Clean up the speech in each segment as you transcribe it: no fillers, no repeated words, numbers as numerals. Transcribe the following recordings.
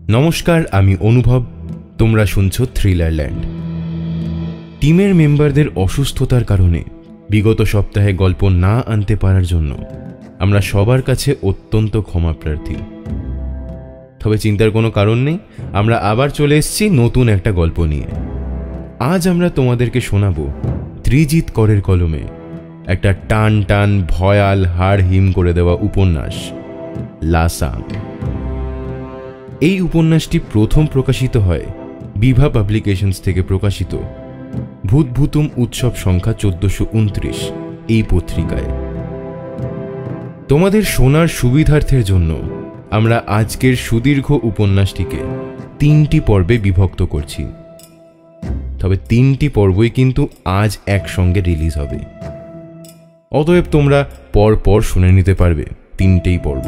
নমস্কার, আমি অনুভব। তোমরা শুনছো থ্রিলারল্যান্ড। টিমের মেম্বারদের অসুস্থতার কারণে বিগত সপ্তাহে গল্প না আনতে পারার জন্য আমরা সবার কাছে অত্যন্ত ক্ষমাপ্রার্থী। তবে চিন্তার কোনো কারণ নেই, আমরা আবার চলে এসেছি নতুন একটা গল্প নিয়ে। আজ আমরা তোমাদেরকে শোনাবো ত্রিজিৎ করের কলমে একটা টান টান ভয়াল হাড় হিম করে দেওয়া উপন্যাস লাসাং। এই উপন্যাসটি প্রথম প্রকাশিত হয় বিভা পাবলিকেশনস থেকে প্রকাশিত ভূতভূতুম উৎসব সংখ্যা 1429 এই পত্রিকায়। তোমাদের শোনার সুবিধার্থের জন্য আমরা আজকের সুদীর্ঘ উপন্যাসটিকে 3টি পর্বে বিভক্ত করছি। তবে 3টি পর্বই কিন্তু আজ একসঙ্গে রিলিজ হবে, অতএব তোমরা পর শুনে নিতে পারবে 3টেই পর্ব।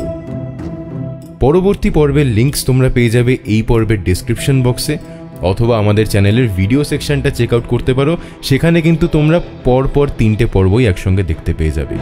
পরবর্তী পর্বের লিঙ্কস তোমরা পেয়ে যাবে এই পর্বের ডেসক্রিপশন বক্সে, অথবা আমাদের চ্যানেলের ভিডিও সেকশনটা চেক আউট করতে পারো। সেখানে কিন্তু তোমরা পর 3টে পর্বই একসঙ্গে দেখতে পেয়ে যাবে।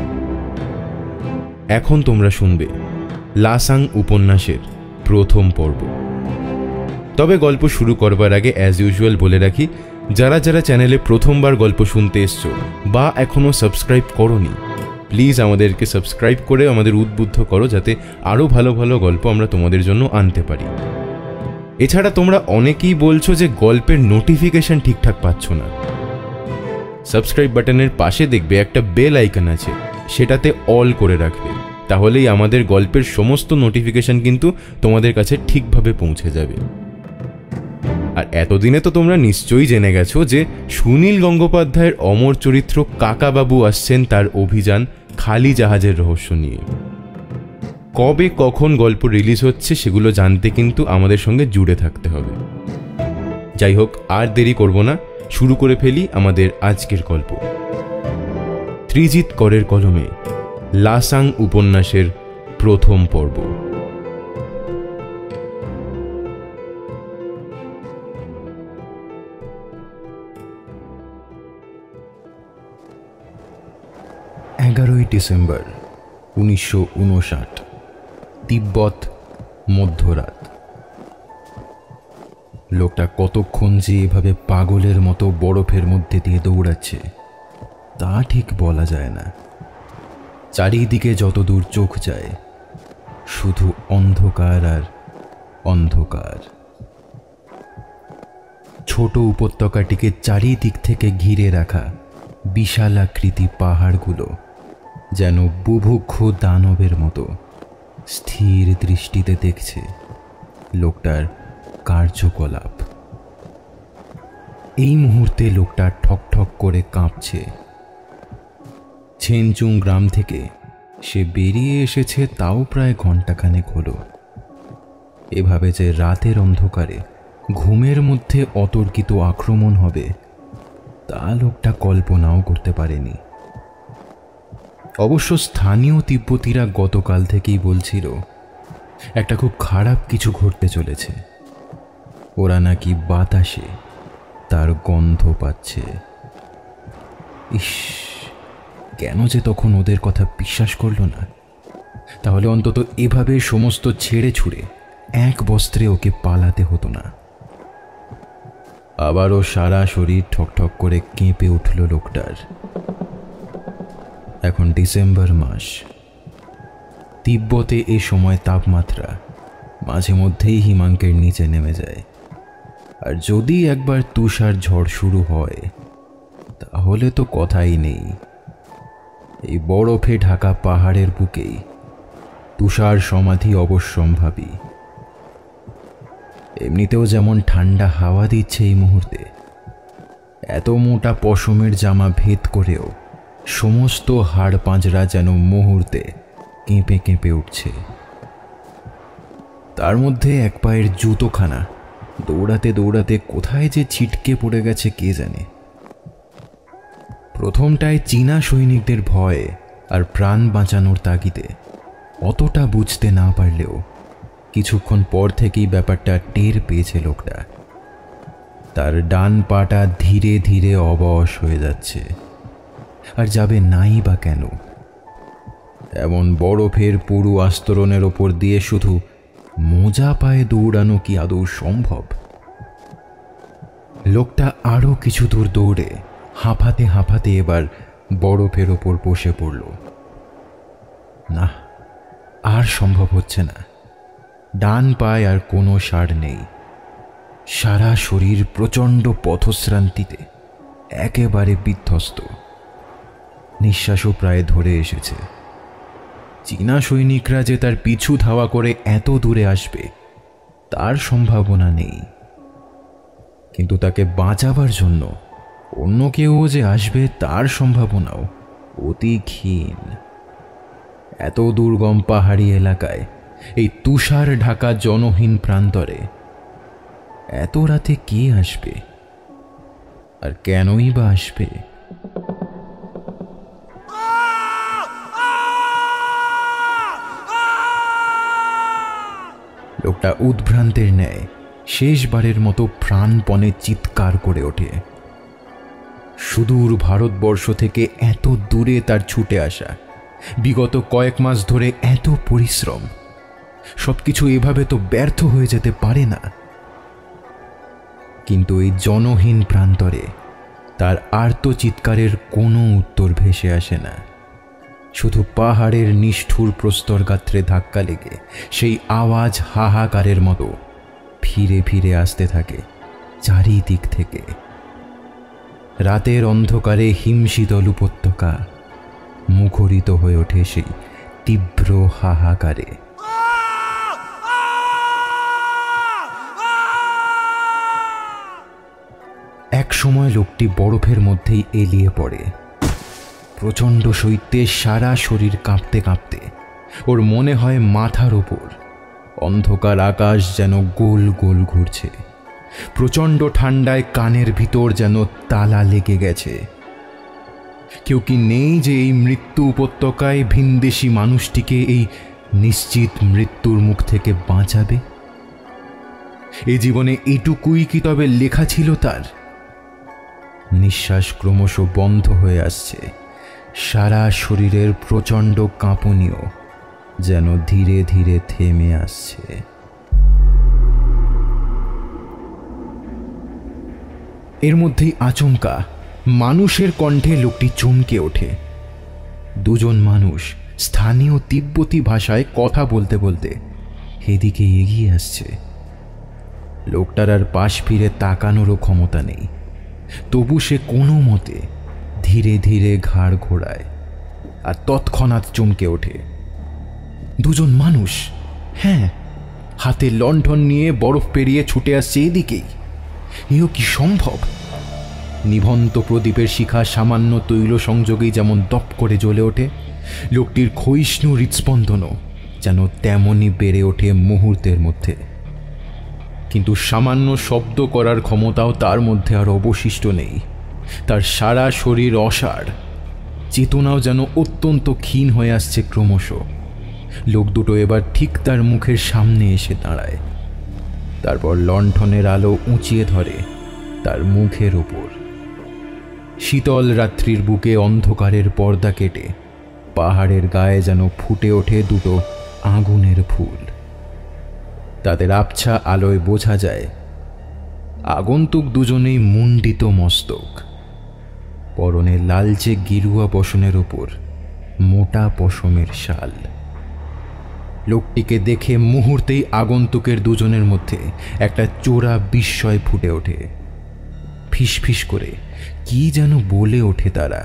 এখন তোমরা শুনবে লাসাং উপন্যাসের প্রথম পর্ব। তবে গল্প শুরু করবার আগে অ্যাজ ইউজুয়াল বলে রাখি, যারা যারা চ্যানেলে প্রথমবার গল্প শুনতে এসছো বা এখনও সাবস্ক্রাইব করোনি, প্লিজ আমাদেরকে সাবস্ক্রাইব করে আমাদের উদ্বুদ্ধ করো, যাতে আরও ভালো ভালো গল্প আমরা তোমাদের জন্য আনতে পারি। এছাড়া তোমরা অনেকেই বলছো যে গল্পের নোটিফিকেশন ঠিকঠাক পাচ্ছ না। সাবস্ক্রাইব বাটনের পাশে দেখবে একটা বেল আইকন আছে, সেটাতে অল করে রাখবে, তাহলেই আমাদের গল্পের সমস্ত নোটিফিকেশন কিন্তু তোমাদের কাছে ঠিকভাবে পৌঁছে যাবে। আর এতদিনে তো তোমরা নিশ্চয়ই জেনে গেছো যে সুনীল গঙ্গোপাধ্যায়ের অমর চরিত্র কাকাবাবু আসছেন তার অভিযান খালি জাহাজের রহস্য নিয়ে। কবে কখন গল্প রিলিজ হচ্ছে সেগুলো জানতে কিন্তু আমাদের সঙ্গে জুড়ে থাকতে হবে। যাই হোক, আর দেরি করব না, শুরু করে ফেলি আমাদের আজকের গল্প। ত্রিজিৎ করের কলমে লাসাং উপন্যাসের প্রথম পর্ব। ডিসেম্বর 1959, তিব্বত, মধ্যরাত। লোকটা কতক্ষণ যে এভাবে পাগলের মতো বরফের মধ্যে দিয়ে দৌড়াচ্ছে তা ঠিক বলা যায় না। চারিদিকে যতদূর চোখ যায় শুধু অন্ধকার আর অন্ধকার। ছোট উপত্যকাটিকে চারিদিক থেকে ঘিরে রাখা বিশালাকৃতি পাহাড়গুলো যেন বুভুক্ষ দানবের মতো স্থির দৃষ্টিতে দেখছে লোকটার কার্যকলাপ। এই মুহূর্তে লোকটা ঠকঠক করে কাঁপছে। ছেনচুং গ্রাম থেকে সে বেরিয়ে এসেছে তাও প্রায় ঘণ্টাখানেক হলো। এভাবে যে রাতের অন্ধকারে ঘুমের মধ্যে অতর্কিত আক্রমণ হবে তা লোকটা কল্পনাও করতে পারেনি। অবশ্য স্থানীয় তিব্বতীরা গতকাল থেকেই বলছিল একটা খুব খারাপ কিছু ঘটতে চলেছে। ওরা নাকি বাতাসে তার গন্ধ পাচ্ছে। ইস, কেন যে তখন ওদের কথা বিশ্বাস করল না? তাহলে অন্তত এভাবে সমস্ত ছেড়ে ছুড়ে এক বস্ত্রে ওকে পালাতে হতো না। আবারও সারা শরীর ঠকঠক করে কেঁপে উঠল লোকটার। এখন ডিসেম্বর মাস। তিব্বতে এ সময় তাপমাত্রা মাঝে মধ্যেই হিমাঙ্কের নিচে নেমে যায়। আর যদি একবার তুষার ঝড় শুরু হয় তাহলে তো কথাই নেই। এই বরফে ঢাকা পাহাড়ের বুকেই তুষার সমাধি অবশ্যম্ভাবী। এমনিতেও যেমন ঠান্ডা হাওয়া দিচ্ছে এই মুহূর্তে, এত মোটা পশমের জামা ভেদ করেও সমস্ত হাড় পাঁজরা যেন মুহূর্তে কেঁপে কেঁপে উঠছে। তার মধ্যে এক পায়ের জুতোখানা দৌড়াতে দৌড়াতে কোথায় যে ছিটকে পড়ে গেছে কে জানে। প্রথমটায় চীনা সৈনিকদের ভয়ে আর প্রাণ বাঁচানোর তাগিদে অতটা বুঝতে না পারলেও কিছুক্ষণ পর থেকেই ব্যাপারটা টের পেয়েছে লোকটা। তার ডান পাটা ধীরে ধীরে অবশ হয়ে যাচ্ছে। আর যাবে নাই বা কেন? এমন বরফের পুরু আস্তরণের ওপর দিয়ে শুধু মোজা পায়ে দৌড়ানো কি আদৌ সম্ভব? লোকটা আরো কিছু দূর দৌড়ে হাঁপাতে হাঁপাতে এবার বরফের ওপর বসে পড়ল। না, আর সম্ভব হচ্ছে না। ডান পায়ে আর কোনো সাড় নেই। সারা শরীর প্রচণ্ড পথশ্রান্তিতে একেবারে বিধ্বস্ত। নিঃশ্বাসও প্রায় ধরে এসেছে। চীনা সৈনিকরা যে তার পিছু ধাওয়া করে এত দূরে আসবে তার সম্ভাবনা নেই, কিন্তু তাকে বাঁচাবার জন্য অন্য কেউ যে আসবে তার সম্ভাবনাও অতি ক্ষীণ। এত দুর্গম পাহাড়ি এলাকায়, এই তুষার ঢাকা জনহীন প্রান্তরে এত রাতে কে আসবে, আর কেনই বা আসবে? লোকটা উদ্ভ্রান্তের ন্যায় শেষবারের মতো প্রাণপণে চিৎকার করে ওঠে। সুদূর ভারতবর্ষ থেকে এত দূরে তার ছুটে আসা, বিগত কয়েক মাস ধরে এত পরিশ্রম, সবকিছু এভাবে তো ব্যর্থ হয়ে যেতে পারে না। কিন্তু এই জনহীন প্রান্তরে তার আর্ত চিৎকারের কোনো উত্তর ভেসে আসে না। শুধু পাহাড়ের নিষ্ঠুর প্রস্তর গাত্রে ধাক্কা লেগে সেই আওয়াজ হাহাকারের মতো ফিরে ফিরে আসতে থাকে চারিদিক থেকে। রাতের অন্ধকারে হিমশীতল উপত্যকা মুখরিত হয়ে ওঠে সেই তীব্র হাহাকারে। এক সময় লোকটি বরফের মধ্যেই এলিয়ে পড়ে। প্রচণ্ড শৈত্যে সারা শরীর কাঁপতে কাঁপতে ওর মনে হয় মাথার ওপর অন্ধকার আকাশ যেন গোল গোল ঘুরছে। প্রচণ্ড ঠান্ডায় কানের ভিতর যেন তালা লেগে গেছে। কেউ কি নেই যে এই মৃত্যু উপত্যকায় ভিনদেশি মানুষটিকে এই নিশ্চিত মৃত্যুর মুখ থেকে বাঁচাবে? এই জীবনে এটুকুই কি তবে লেখা ছিল তার? নিঃশ্বাস ক্রমশ বন্ধ হয়ে আসছে। সারা শরীরের প্রচণ্ড কাঁপুনিও যেন ধীরে ধীরে থেমে আসছে। এর মধ্যেই আচমকা মানুষের কণ্ঠে লোকটি চমকে ওঠে। দুজন মানুষ স্থানীয় তিব্বতী ভাষায় কথা বলতে বলতে এদিকে এগিয়ে আসছে। লোকটার আর পাশ ফিরে তাকানোরও ক্ষমতা নেই, তবু সে কোনো মতে ধীরে ধীরে ঘাড় ঘোরায় আর তৎক্ষণাৎ চমকে ওঠে। দুজন মানুষ, হ্যাঁ, হাতে লণ্ঠন নিয়ে বরফ পেরিয়ে ছুটে আসছে এদিকেই। এও কি সম্ভব? নিভন্ত প্রদীপের শিখা সামান্য তৈল সংযোগেই যেমন দপ করে জ্বলে ওঠে, লোকটির ক্ষয়িষ্ণু হৃৎস্পন্দনও যেন তেমনই বেড়ে ওঠে মুহূর্তের মধ্যে। কিন্তু সামান্য শব্দ করার ক্ষমতাও তার মধ্যে আর অবশিষ্ট নেই। তার সারা শরীর অসাড়, চেতনাও যেন অত্যন্ত ক্ষীণ হয়ে আসছে ক্রমশ। লোক দুটো এবার ঠিক তার মুখের সামনে এসে দাঁড়ায়। তারপর লণ্ঠনের আলো উঁচিয়ে ধরে তার মুখের ওপর। শীতল রাত্রির বুকে অন্ধকারের পর্দা কেটে পাহাড়ের গায়ে যেন ফুটে ওঠে দুটো আগুনের ফুল। তাদের আবছা আলোয় বোঝা যায় আগন্তুক দুজনেই মুন্ডিত মস্তক, পরনে লালচে গেরুয়া বসনের ওপর মোটা পশমের শাল। লোকটিকে দেখে মুহূর্তেই আগন্তুকের দুজনের মধ্যে একটা চোরা বিস্ময় ফুটে ওঠে। ফিসফিস করে কি যেন বলে ওঠে তারা।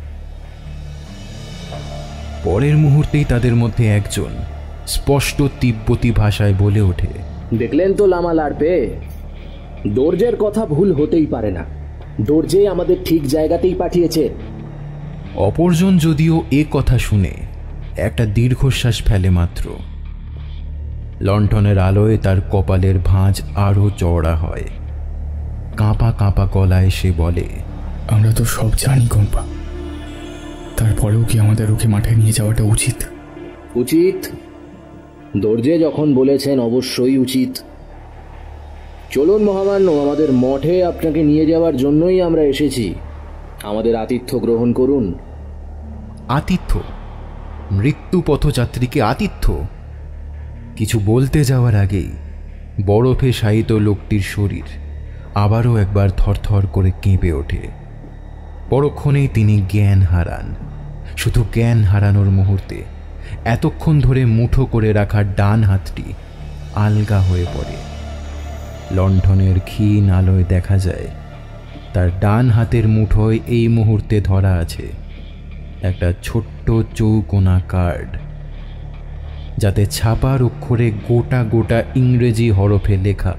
পরের মুহূর্তেই তাদের মধ্যে একজন স্পষ্ট তিব্বতী ভাষায় বলে ওঠে, দেখলেন তো লামা লাড়পে, দর্জের কথা ভুল হতেই পারে না। দর্জে আমাদের ঠিক জায়গাতেই পাঠিয়েছে। অপরজন যদিও এ কথা শুনে একটা দীর্ঘশ্বাস ফেলে মাত্র। লণ্ঠনের আলোয় তার কপালের ভাঁজ আরো চওড়া হয়। কাঁপা কাঁপা গলায় সে বলে, আমরা তো সব জানি কম্পা, তারপরেও কি আমাদের ওকে মাঠে নিয়ে যাওয়াটা উচিত? উচিত। দর্জে যখন বলেছেন অবশ্যই উচিত। চলুন মহামান্য, আমাদের মঠে আপনাকে নিয়ে যাওয়ার জন্যই আমরা এসেছি। আমাদের আতিথ্য গ্রহণ করুন। আতিথ্য? মৃত্যু পথযাত্রীকে আতিথ্য? কিছু বলতে যাওয়ার আগেই বরফে শায়িত লোকটির শরীর আবারও একবার থরথর করে কেঁপে ওঠে। পরক্ষণেই তিনি জ্ঞান হারান। শুধু জ্ঞান হারানোর মুহূর্তে এতক্ষণ ধরে মুঠো করে রাখা ডান হাতটি আলগা হয়ে পড়ে। লণ্ঠনের ক্ষীণ আলোয় দেখা যায় তার ডান হাতের মুঠোয় এই মুহূর্তে ধরা আছে একটা ছোট্ট চৌকোনা কার্ড, যাতে ছাপার অক্ষরে গোটা গোটা ইংরেজি হরফে লেখা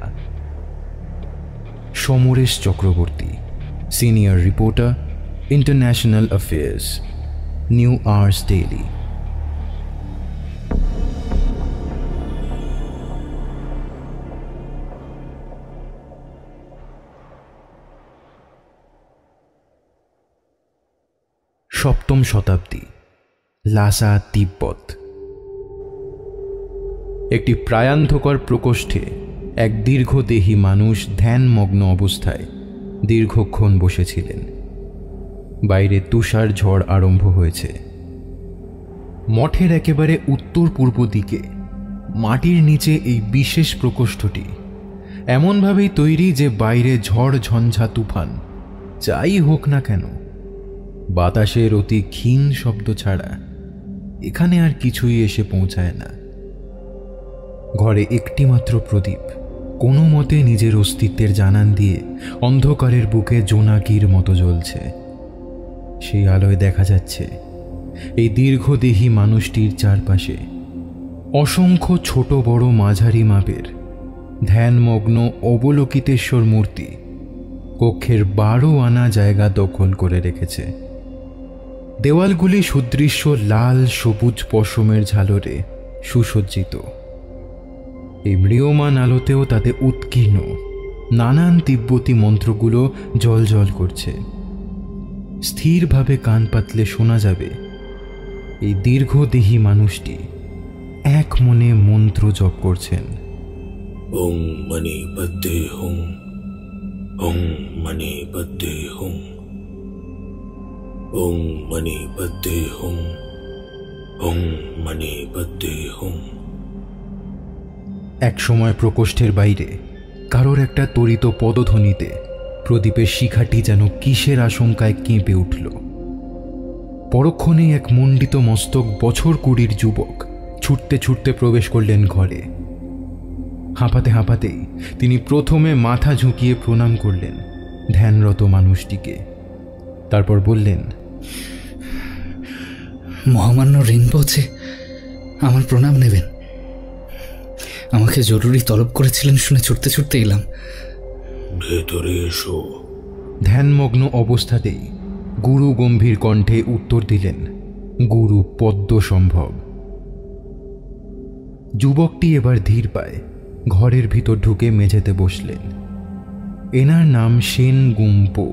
Samaresh Chakraborty, senior reporter, international affairs, new hours daily. সপ্তম শতাব্দী, লাসা, তিব্বত। একটি প্রায়ান্ধকর প্রকোষ্ঠে এক দীর্ঘদেহী মানুষ ধ্যানমগ্ন অবস্থায় দীর্ঘক্ষণ বসেছিলেন। বাইরে তুষার ঝড় আরম্ভ হয়েছে। মঠের একেবারে উত্তর পূর্ব দিকে মাটির নিচে এই বিশেষ প্রকোষ্ঠটি এমনভাবেই তৈরি যে বাইরে ঝড় ঝঞ্ঝা তুফান যাই হোক না কেন, বাতাসের অতি ক্ষীণ শব্দ ছাড়া এখানে আর কিছুই এসে পৌঁছায় না। ঘরে একটিমাত্র প্রদীপ কোনো মতে নিজের অস্তিত্বের জানান দিয়ে অন্ধকারের বুকে জোনাকির মতো জ্বলছে। সেই আলোয় দেখা যাচ্ছে এই দীর্ঘদেহী মানুষটির চারপাশে অসংখ্য ছোট বড় মাঝারি মাপের ধ্যানমগ্ন অবলোকিতেশ্বর মূর্তি কক্ষের 12 আনা জায়গা দখল করে রেখেছে। দেওয়ালগুলি সুদৃশ্য লাল সবুজ পশমের ঝালরে সুসজ্জিত। এই ম্রিয়মান আলোতেও তাতে উৎকীর্ণ নানান তিব্বতী মন্ত্রগুলো জ্বলজ্বল করছে। স্থিরভাবে কান পাতলে শোনা যাবে এই দীর্ঘদেহী মানুষটি এক মনে মন্ত্র জপ করছেন। ওং মণি পদ্মে হুং, ওং মণি পদ্মে হুং, ওং মণি পদ্মে হুং, ওং মণি পদ্মে হুং। এক সময় প্রকোষ্ঠের বাইরে কারোর একটা তড়িত পদধ্বনিতে প্রদীপের শিখাটি যেন কিসের আশঙ্কায় কেঁপে উঠল। পরক্ষণেই এক মুণ্ডিত মস্তক বছর 20 যুবক ছুটতে ছুটতে প্রবেশ করলেন ঘরে। হাঁপাতে হাঁপাতেই তিনি প্রথমে মাথা ঝুঁকিয়ে প্রণাম করলেন ধ্যানরত মানুষটিকে। তারপর বললেন, মহামান্য রিনপোচে, আমার প্রণাম নেবেন। আমাকে জরুরি তলব করেছিলেন শুনে ছুটতে ছুটতে এলাম। ভেতরে এসো। ধ্যানমগ্ন অবস্থাতেই গুরু গম্ভীর কণ্ঠে উত্তর দিলেন গুরু পদ্মসম্ভব। যুবকটি এবার ধীর পায় ঘরের ভিতর ঢুকে মেঝেতে বসলেন। এনার নাম সেন গুম্পো।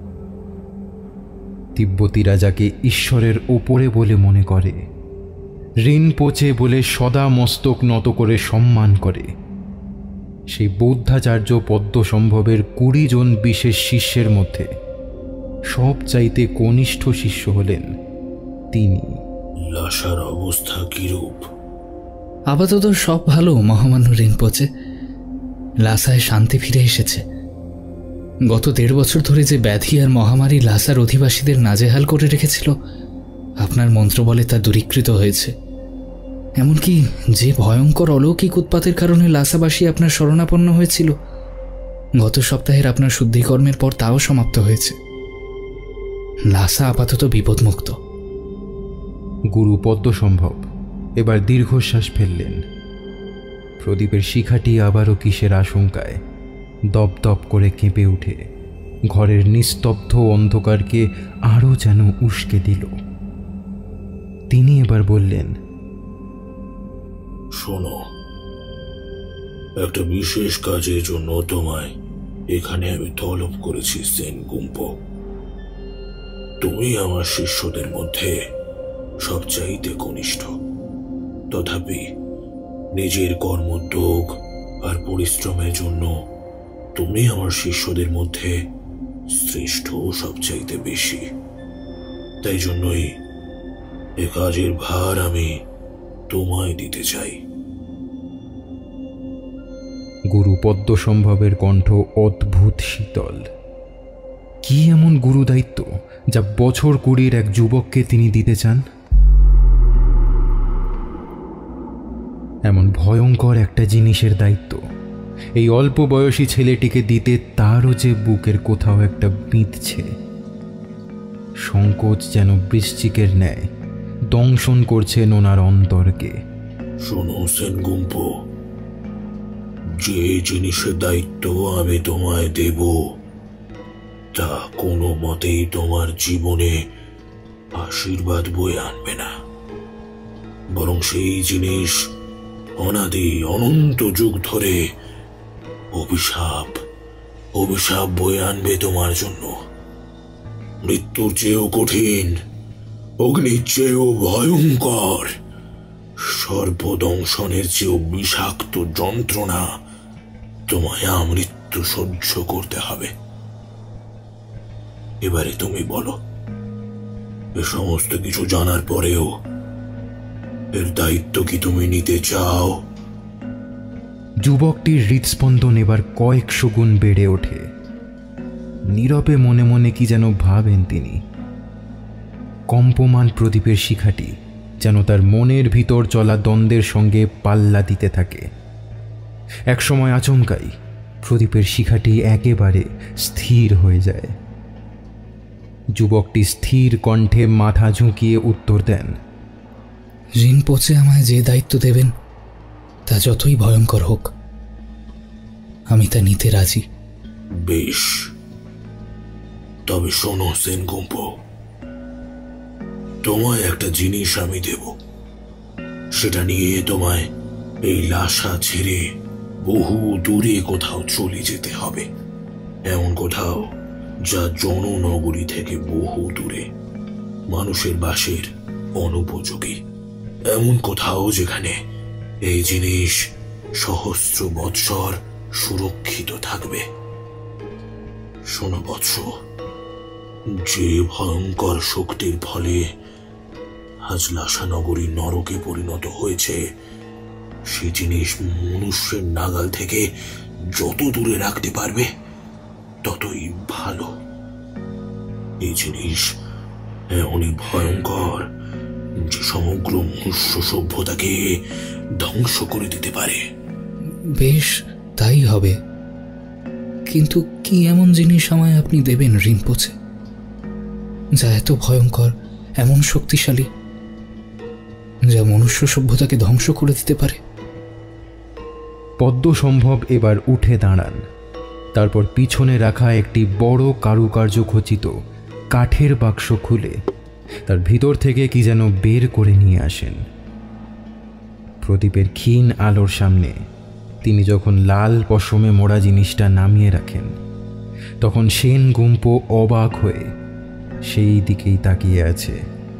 তিব্বতীরা যাকে ঈশ্বরের ওপরে বলে মনে করে, রিনপোচে বলে সদা মস্তক নত করে সম্মান করে, সেই বৌদ্ধাচার্য পদ্মসম্ভবের 20 জন বিশেষ শিষ্যের মধ্যে সবচাইতে কনিষ্ঠ শিষ্য হলেন তিনি। লাসার অবস্থা কিরূপ? আপাতত সব ভালো মহামান্য রিনপোচে। লাসায় শান্তি ফিরে এসেছে। গত 1.5 বছর ধরে যে ব্যাধি আর মহামারী লাসার অধিবাসীদের নাজেহাল করে রেখেছিল, আপনার মন্ত্র বলে তা দূরীকৃত হয়েছে। এমনকি যে ভয়ঙ্কর অলৌকিক উৎপাতের কারণে লাসাবাসী আপনার শরণাপন্ন হয়েছিল, গত সপ্তাহের আপনার শুদ্ধিকর্মের পর তাও সমাপ্ত হয়েছে। লাসা আপাতত বিপদমুক্ত। গুরু পদ্মসম্ভব এবার দীর্ঘশ্বাস ফেললেন। প্রদীপের শিখাটি আবারও কিসের আশঙ্কায় দপদপ করে কেঁপে উঠে ঘরের নিস্তব্ধ অন্ধকারকে আরও যেন উস্কে দিল। তিনি এবার বললেন, শোনো, একটা বিশেষ কাজের জন্য তোমায় এখানে আমি তলব করেছি সেন গুম্পো। তুমি আমার শিষ্যদের মধ্যে সবচাইতে কনিষ্ঠ, তথাপি নিজের কর্মোদ্যোগ আর পরিশ্রমের জন্য তুমি আমার শিষ্যদের মধ্যে শ্রেষ্ঠ সবচাইতে বেশি। তাই জন্যই এ কাজের ভার আমি তোমায় দিতে চাই। গুরু পদ্মসম্ভবের কণ্ঠ অদ্ভুত শীতল। কি এমন গুরু দায়িত্ব যা বছর 20 এক যুবককে তিনি দিতে চান? এমন ভয়ঙ্কর একটা জিনিসের দায়িত্ব এই অল্প বয়সী ছেলেটিকে দিতে তারও যে বুকের কোথাও একটা বিঁধছে। সংকোচ যেন বৃশ্চিকের ন্যায় দংশন করছে ওনার অন্তরকে। শোনো সেনগুম্পো, যে জিনিসের দায়িত্ব আমি তোমায় দেব তা কোনো মতেই তোমার জীবনে আশীর্বাদ বয়ে আনবে না, বরং সেই জিনিস অনাদি অনন্ত যুগ ধরে অভিশাপ বয়ে আনবে তোমার জন্য। মৃত্যুর চেয়েও কঠিন, অগ্নির চেয়েও ভয়ঙ্কর, সর্বদংশনের চেয়েও বিষাক্ত যন্ত্রণা তোমায় আমৃত্যু সহ্য করতে হবে। এবারে তুমি বলো, এ সমস্ত কিছু জানার পরেও এর দায়িত্ব কি তুমি নিতে চাও? যুবকটির হৃদস্পন্দন এবার কয়েকশো গুণ বেড়ে ওঠে। নীরবে মনে মনে কি যেন ভাবেন তিনি। কম্পমান প্রদীপের শিখাটি যেন তার মনের ভিতর চলা দ্বন্দ্বের সঙ্গে পাল্লা দিতে থাকে। একসময় আচমকাই প্রদীপের শিখাটি একেবারে স্থির হয়ে যায়। যুবকটি স্থির কণ্ঠে মাথা ঝুঁকিয়ে উত্তর দেন, রিনপোচে আমায় যে দায়িত্ব দেবেন তা যতই ভয়ঙ্কর হোক আমি তা নিতে রাজি। বেশ, তবে শোনো সেনগুম্পো, তোমায় একটা জিনিস আমি দেব। সেটা নিয়ে তোমায় এই লাসা ছেড়ে বহু দূরে কোথাও চলে যেতে হবে। এমন কোথাও যা জননগরী থেকে বহু দূরে, মানুষের বাসের অনুপযোগী। এমন কোথাও যেখানে এই জিনিস সহস্র বৎসর সুরক্ষিত থাকবে। শোনো বৎস, যে ভয়ঙ্কর শক্তির ফলে আজ লাসা নগরী নরকে পরিণত হয়েছে, সে জিনিস মনুষ্যের নাগাল থেকে যত দূরে রাখতে পারবে ততই ভালো। এই জিনিস এমনই ভয়ঙ্কর যে সমগ্র মনুষ্য সভ্যতাকে ধ্বংস করে দিতে পারে। বেশ, তাই হবে। কিন্তু কি এমন জিনিস আমায় আপনি দেবেন রিনপোচে, যা এত ভয়ঙ্কর, এমন শক্তিশালী, যা মনুষ্য সভ্যতাকে ধ্বংস করে দিতে পারে? পদ্মসম্ভব এবার উঠে দাঁড়ান। তারপর পিছনে রাখা একটি বড় কারুকার্য খচিত কাঠের বাক্স খুলে তার ভিতর থেকে কি যেন বের করে নিয়ে আসেন। প্রদীপের ক্ষীণ আলোর সামনে তিনি যখন লাল পশমে মোড়া জিনিসটা নামিয়ে রাখেন, তখন সেনগুম্পো অবাক হয়ে সেই দিকেই তাকিয়ে আছে।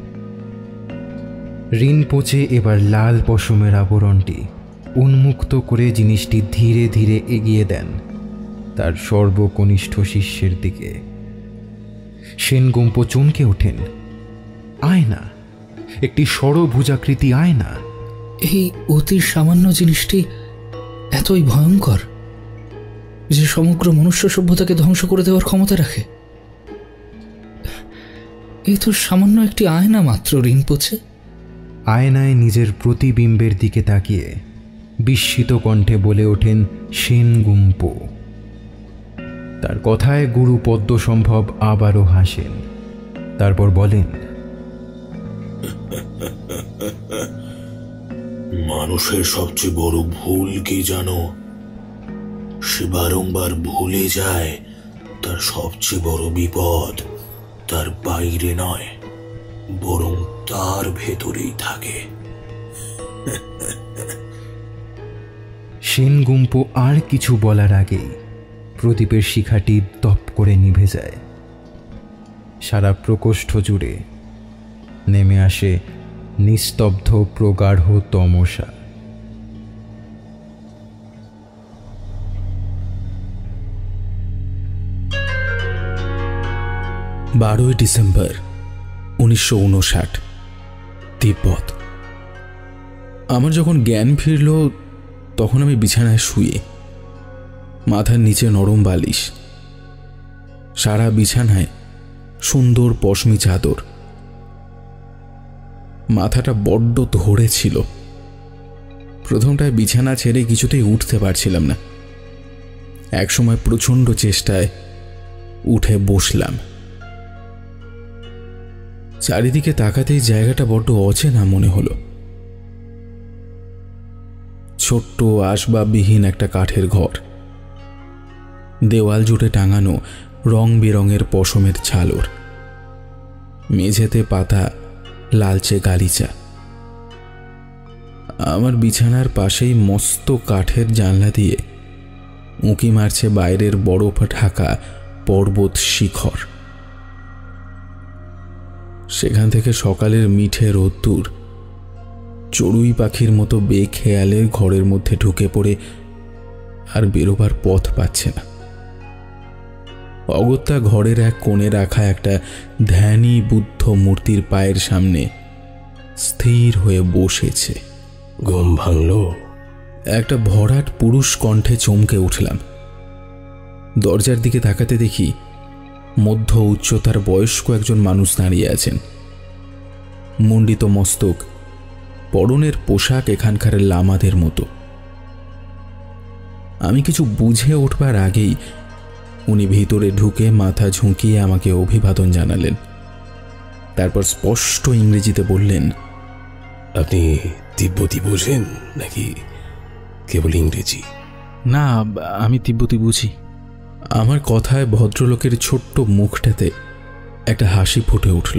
রিনপোচে এবার লাল পশমের আবরণটি উন্মুক্ত করে জিনিসটি ধীরে ধীরে এগিয়ে দেন তার সর্বকনিষ্ঠ শিষ্যের দিকে। সেনগুম্পো চমকে ওঠেন। আয়না, একটি ষড়ভুজাকৃতি আয়না। এই অতি সামান্য জিনিসটি এতই ভয়ঙ্কর যে সমগ্র মনুষ্য সভ্যতাকে ধ্বংস করে দেওয়ার ক্ষমতা রাখে। এই তো সামান্য একটি আয়না মাত্র রিনপোচে। আয়নায় নিজের প্রতিবিম্বের দিকে তাকিয়ে বিস্মিত কণ্ঠে বলে ওঠেন সেনগুম্পো। তার কথায় গুরু পদ্মসম্ভব আবারও হাসেন। তারপর বলেন, মানুষের সবচেয়ে বড় ভুল কি জানো? সে বারংবার ভুলে যায় তার সবচেয়ে বড় বিপদ তার বাইরে নয়, বরং তার ভেতরেই থাকে। সেনগুম্পো আর কিছু বলার আগেই প্রদীপের শিখাটি দপ করে নিভে যায়। সারা প্রকোষ্ঠ জুড়ে নেমে আসে নিস্তব্ধ প্রগাঢ় তমসা। 12 ডিসেম্বর 1959, তিব্বত। আমার যখন জ্ঞান ফিরল তখন আমি বিছানায় শুয়ে মাথার নিচে নরম বালিশ, সারা বিছানায় সুন্দর পশমি চাদর। মাথাটা বড্ড ধরে ছিল। প্রথমটায় বিছানা ছেড়ে কিছুতেই উঠতে পারছিলাম না। একসময় প্রচণ্ড চেষ্টায় উঠে বসলাম। চারিদিকে তাকাতেই জায়গাটা বড্ড অচেনা মনে হলো। ছোট্ট আসবাববিহীন একটা কাঠের ঘর, দেওয়াল জুড়ে টাঙানো রং বেরঙের পশমের ঝালর, মেঝেতে পাতা লালচে গালিচা। আমার বিছানার পাশেই মস্ত কাঠের জানলা দিয়ে উঁকি মারছে বাইরের বরফ ঢাকা পর্বত শিখর। সেখান থেকে সকালের মিঠে রোদ্দুর চড়ুই পাখির মতো বেখেয়ালে ঘরের মধ্যে ঢুকে পড়ে আর বেরোবার পথ পাচ্ছে না। অগত্যা ঘরের এক কোণে রাখা একটা ধ্যানী বুদ্ধ মূর্তির পায়ের সামনে স্থির হয়ে বসেছে। ঘুম ভাঙল? একটা ভরাট পুরুষ কণ্ঠে চমকে উঠলাম। দরজার দিকে তাকাতে দেখি মধ্য উচ্চতার বয়স্ক একজন মানুষ দাঁড়িয়ে আছেন। মুন্ডিত মস্তক, পরনের পোশাক এখানকার লামাদের মতো। আমি কিছু বুঝে উঠবার আগেই উনি ভিতরে ঢুকে মাথা ঝুঁকিয়ে আমাকে অভিবাদন জানালেন। তারপর স্পষ্ট ইংরেজিতে বললেন, আপনি তিব্বতী বোঝেন নাকি কেবল ইংরেজি? না, আমি তিব্বতী বুঝি। আমার কথায় ভদ্রলোকের ছোট্ট মুখটাতে একটা হাসি ফুটে উঠল।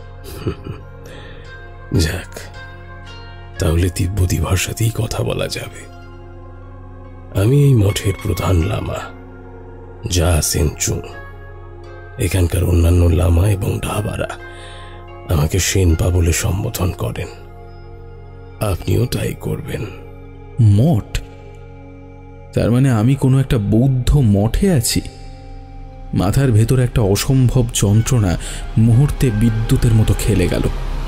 যাক, তাহলে তিব্বতী ভাষাতেই কথা বলা যাবে। আমি এই মঠের প্রধান লামা যা সেনচুং। এখানকার অন্যান্য লামা এবং ঢাবারা আমাকে সেনপা বলে সম্বোধন করেন। আপনিও তাই করবেন। মঠ? তার মানে আমি কোনো একটা বৌদ্ধ মঠে আছি? মাথার ভেতর একটা অসম্ভব যন্ত্রণা মুহূর্তে বিদ্যুতের মতো খেলে গেল।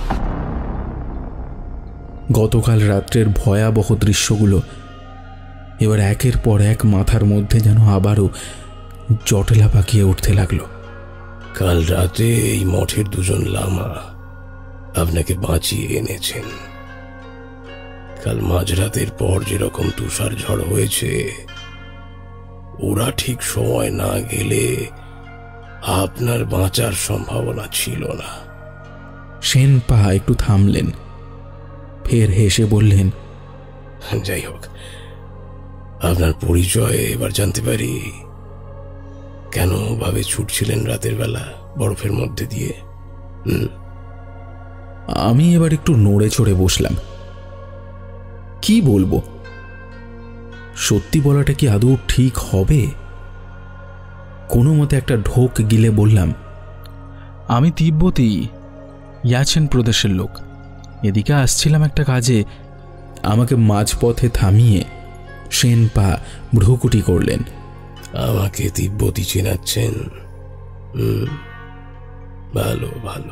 গতকাল রাত্রের ভয়াবহ দৃশ্যগুলো এবার একের পর এক মাথার মধ্যে যেন আবারও জটলা পাকিয়ে উঠতে লাগলো। কাল রাতে এই মঠের দুজন লামা আপনাকে বাঁচিয়ে এনেছেন। কাল মাঝরাতের পর যেরকম তুষার ঝড় হয়েছে, ওরা ঠিক সময় না গেলে আপনার বাঁচার সম্ভাবনা ছিল না। সেনপা একটু থামলেন, ফের হেসে বললেন, যাই হোক, আপনার পরিচয় এবার জানতে পারি? কেন ভাবে ছুটছিলেন রাতের বেলা বরফের মধ্যে দিয়ে? আমি এবার একটু নড়ে চড়ে বসলাম। কি বলবো? সত্যি বলাটা কি আদৌ ঠিক হবে? কোনো মতে একটা ঢোক গিলে বললাম, আমি তিব্বতী, ইয়াচেন প্রদেশের লোক। এদিকে আসছিলাম একটা কাজে। আমাকে মাঝপথে থামিয়ে সেনপা ভ্রুকুটি করলেন। আমাকে তিব্বতী চেনাচ্ছেন? ভালো ভালো।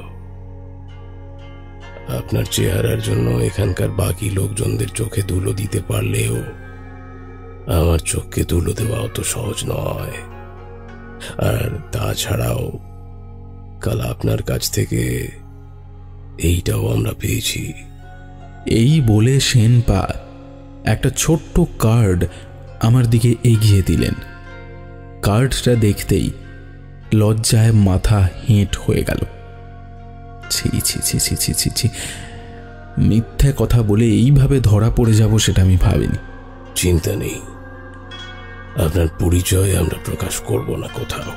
আপনার চেহারার জন্য এখানকার বাকি লোকজনদের চোখে ধুলো দিতে পারলেও আমার চোখকে ধুলো দেওয়া অত সহজ নয়। আর তাছাড়াও কাল আপনার কাছ থেকে এইটাও আমরা পেয়েছি। এই বলে সেনপা একটা ছোট্ট কার্ড আমার দিকে এগিয়ে দিলেন। কার্ডটা দেখতেই লজ্জায় মাথা হেঁট হয়ে গেল। ছি ছি ছি ছি ছি ছি ছি, মিথ্যে কথা বলে এইভাবে ধরা পড়ে যাব সেটা আমি ভাবিনি। চিন্তা নেই, আপনার পরিচয় আমরা প্রকাশ করব না কোথাও।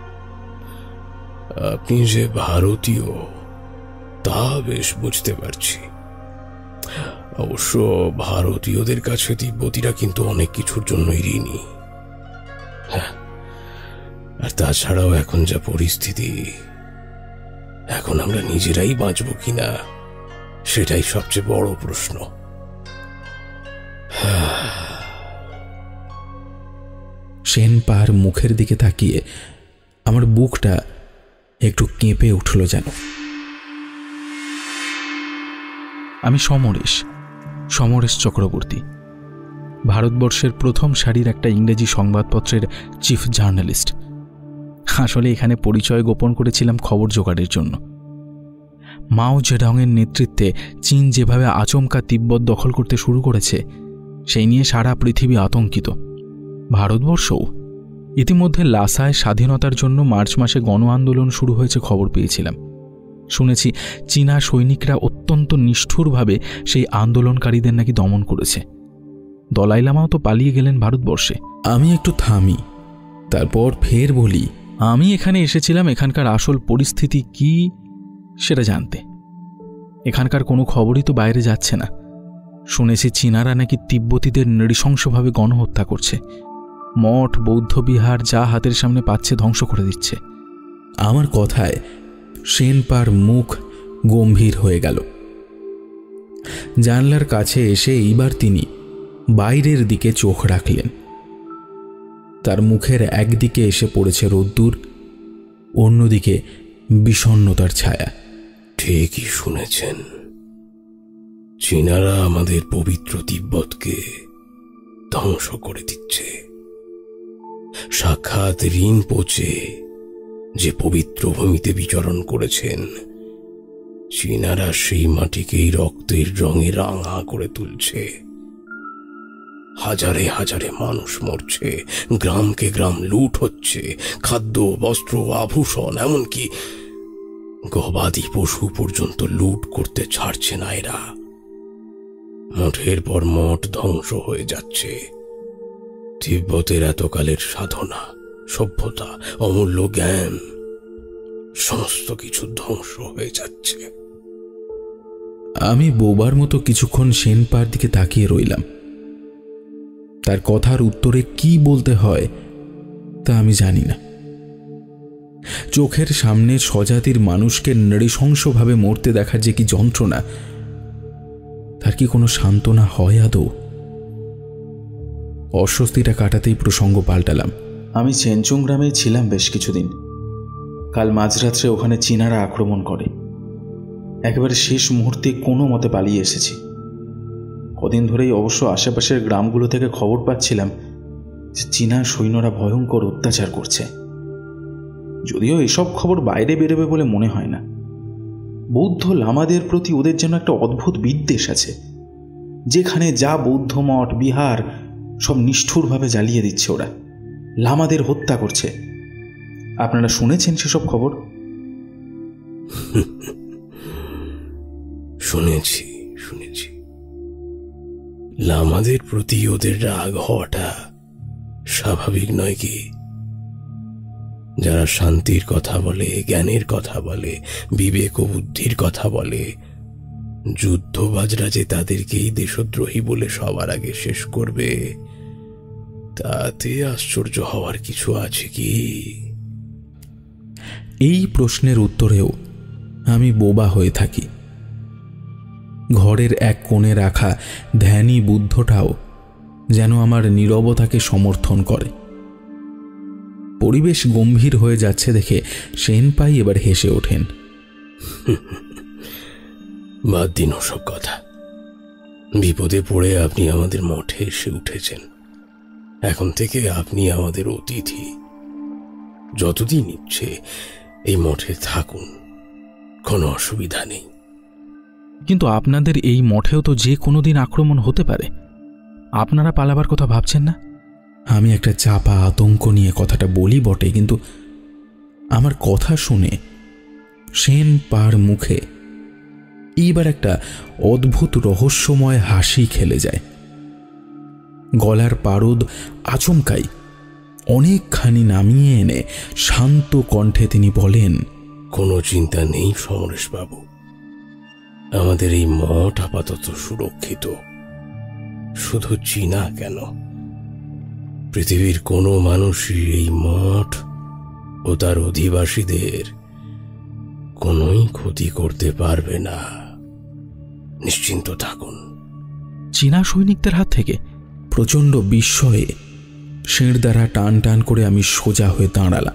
আপনি যে ভারতীয় তা বেশ বুঝতে পারছি। অবশ্য ভারতীয়দের কাছে তিব্বতীরা কিন্তু অনেক কিছুর জন্যই ঋণী। হ্যাঁ, আর তাছাড়াও এখন যা পরিস্থিতি, এখন আমরা নিজেরাই বাঁচব কিনা সেটাই সবচেয়ে বড় প্রশ্ন। সেনপার মুখের দিকে তাকিয়ে আমার বুকটা একটু কেঁপে উঠল যেন। আমি সমরেশ চক্রবর্তী। ভারতবর্ষের প্রথম সারির একটা ইংরেজি সংবাদপত্রের চিফ জার্নালিস্ট। আসলে এখানে পরিচয় গোপন করেছিলাম খবর জোগাড়ের জন্য। মাও জেডংয়ের নেতৃত্বে চীন যেভাবে আচমকা তিব্বত দখল করতে শুরু করেছে সেই নিয়ে সারা পৃথিবী আতঙ্কিত। ভারতবর্ষও ইতিমধ্যে লাসায় স্বাধীনতার জন্য মার্চ মাসে গণ আন্দোলন শুরু হয়েছে খবর পেয়েছিলাম। শুনেছি চীনা সৈনিকরা অত্যন্ত নিষ্ঠুরভাবে সেই আন্দোলনকারীদের নাকি দমন করেছে। দলাই লামাও তো পালিয়ে গেলেন ভারতবর্ষে। আমি একটু থামি, তারপর ফের বলি, আমি এখানে এসেছিলাম এখানকার আসল পরিস্থিতি কি সেটা জানতে। এখানকার কোনো খবরই তো বাইরে যাচ্ছে না। শুনেছি চীনারা নাকি তিব্বতীদের নৃশংসভাবে গণহত্যা করছে, মঠ বৌদ্ধবিহার যা হাতের সামনে পাচ্ছে ধ্বংস করে দিচ্ছে। আমার কথায় সেনপার মুখ গম্ভীর হয়ে গেল। জানলার কাছে এসে এইবার তিনি বাইরের দিকে চোখ রাখলেন। তার মুখের একদিকে এসে পড়েছে রোদ্দুর, অন্যদিকে বিষণ্ণতার ছায়া। ঠিকই শুনেছেন, চীনারা আমাদের পবিত্র তিব্বতকে ধ্বংস করে দিচ্ছে। সাক্ষাৎ রিনপোচে যে পবিত্র ভূমিতে বিচরণ করেছেন, চীনারা সেই মাটিকেই রক্তের রঙে রাঙা করে তুলছে। হাজারে হাজারে মানুষ মরছে, গ্রামকে গ্রাম লুট হচ্ছে, খাদ্য বস্ত্র আভূষণ এমনকি গবাদি পশু পর্যন্ত লুট করতে ছাড়ছে না এরা। মঠের পর মঠ ধ্বংস হয়ে যাচ্ছে। তিব্বতের এতকালের সাধনা, সভ্যতা, অমূল্য জ্ঞান সমস্ত কিছু ধ্বংস হয়ে যাচ্ছে। আমি বোবার মতো কিছুক্ষণ সেনপার দিকে তাকিয়ে রইলাম। তার কথার উত্তরে কি বলতে হয় তা আমি জানি না। চোখের সামনে স্বজাতির মানুষকে নৃশংসভাবে মরতে দেখার যে কি যন্ত্রণা, তার কি কোনো সান্ত্বনা হয় আদৌ? অস্বস্তিটা কাটাতেই প্রসঙ্গ পাল্টালাম। আমি চেনচুং গ্রামে ছিলাম বেশ কিছুদিন। কাল মাঝরাত্রে ওখানে চীনারা আক্রমণ করে। একেবারে শেষ মুহূর্তে কোনো মতে পালিয়ে এসেছি। কদিন ধরেই অবশ্য আশেপাশের গ্রামগুলো থেকে খবর পাচ্ছিলাম যে চীনা সৈন্যরা ভয়ঙ্কর অত্যাচার করছে। যদিও এসব খবর বাইরে বেরোবে বলে মনে হয় না। বৌদ্ধ লামাদের প্রতি ওদের যেন একটা অদ্ভুত বিদ্বেষ আছে। যেখানে যা বৌদ্ধ মঠ বিহার সব নিষ্ঠুরভাবে জ্বালিয়ে দিচ্ছে ওরা, লামাদের হত্যা করছে। আপনারা শুনেছেন সেসব খবর? শুনেছি। লামাদের প্রতি ওদের রাগ হওয়াটা স্বাভাবিক নয় কি? যারা শান্তির কথা বলে, জ্ঞানের কথা বলে, বিবেক ও বুদ্ধির কথা বলে, যুদ্ধবাজরা যে তাদেরকেই দেশদ্রোহী বলে সবার আগে শেষ করবে, তাতে আশ্চর্য হওয়ার কিছু আছে কি? এই প্রশ্নের উত্তরেও আমি বোবা হয়ে থাকি। ঘরের এক কোণে রাখা ধ্যানী বুদ্ধটাও যেন আমার নীরবতাকে সমর্থন করে। পরিবেশ গম্ভীর হয়ে যাচ্ছে দেখে সেনপাই এবার হেসে ওঠেন। বাদ দিন ওসব কথা। বিপদে পড়ে আপনি আমাদের মঠে এসে উঠেছেন। এখন থেকে আপনি আমাদের অতিথি। যতদিন ইচ্ছে এই মঠে থাকুন, কোনো অসুবিধা নেই। কিন্তু আপনাদের এই মঠেও তো যে কোনো দিন আক্রমণ হতে পারে। আপনারা পালাবার কথা ভাবছেন না? আমি একটা চাপা আতঙ্ক নিয়ে কথাটা বলি বটে, কিন্তু আমার কথা শুনে সেনপার মুখে এইবার একটা অদ্ভুত রহস্যময় হাসি খেলে যায়। গলার পারদ আচমকাই অনেকখানি নামিয়ে এনে শান্ত কণ্ঠে তিনি বলেন, কোনো চিন্তা নেই সমরেশবাবু, আমাদের এই মঠ আপাতত সুরক্ষিত। শুধু চীনা কেন, পৃথিবীর কোনো মানুষই এই মঠ ও তার অধিবাসীদের কোনোই ক্ষতি করতে পারবে না। নিশ্চিন্ত থাকুন। চীনা সৈনিকদের হাত থেকে? প্রচণ্ড বিস্ময়ে শেঁড় দ্বারা টান টান করে আমি সোজা হয়ে দাঁড়ালাম।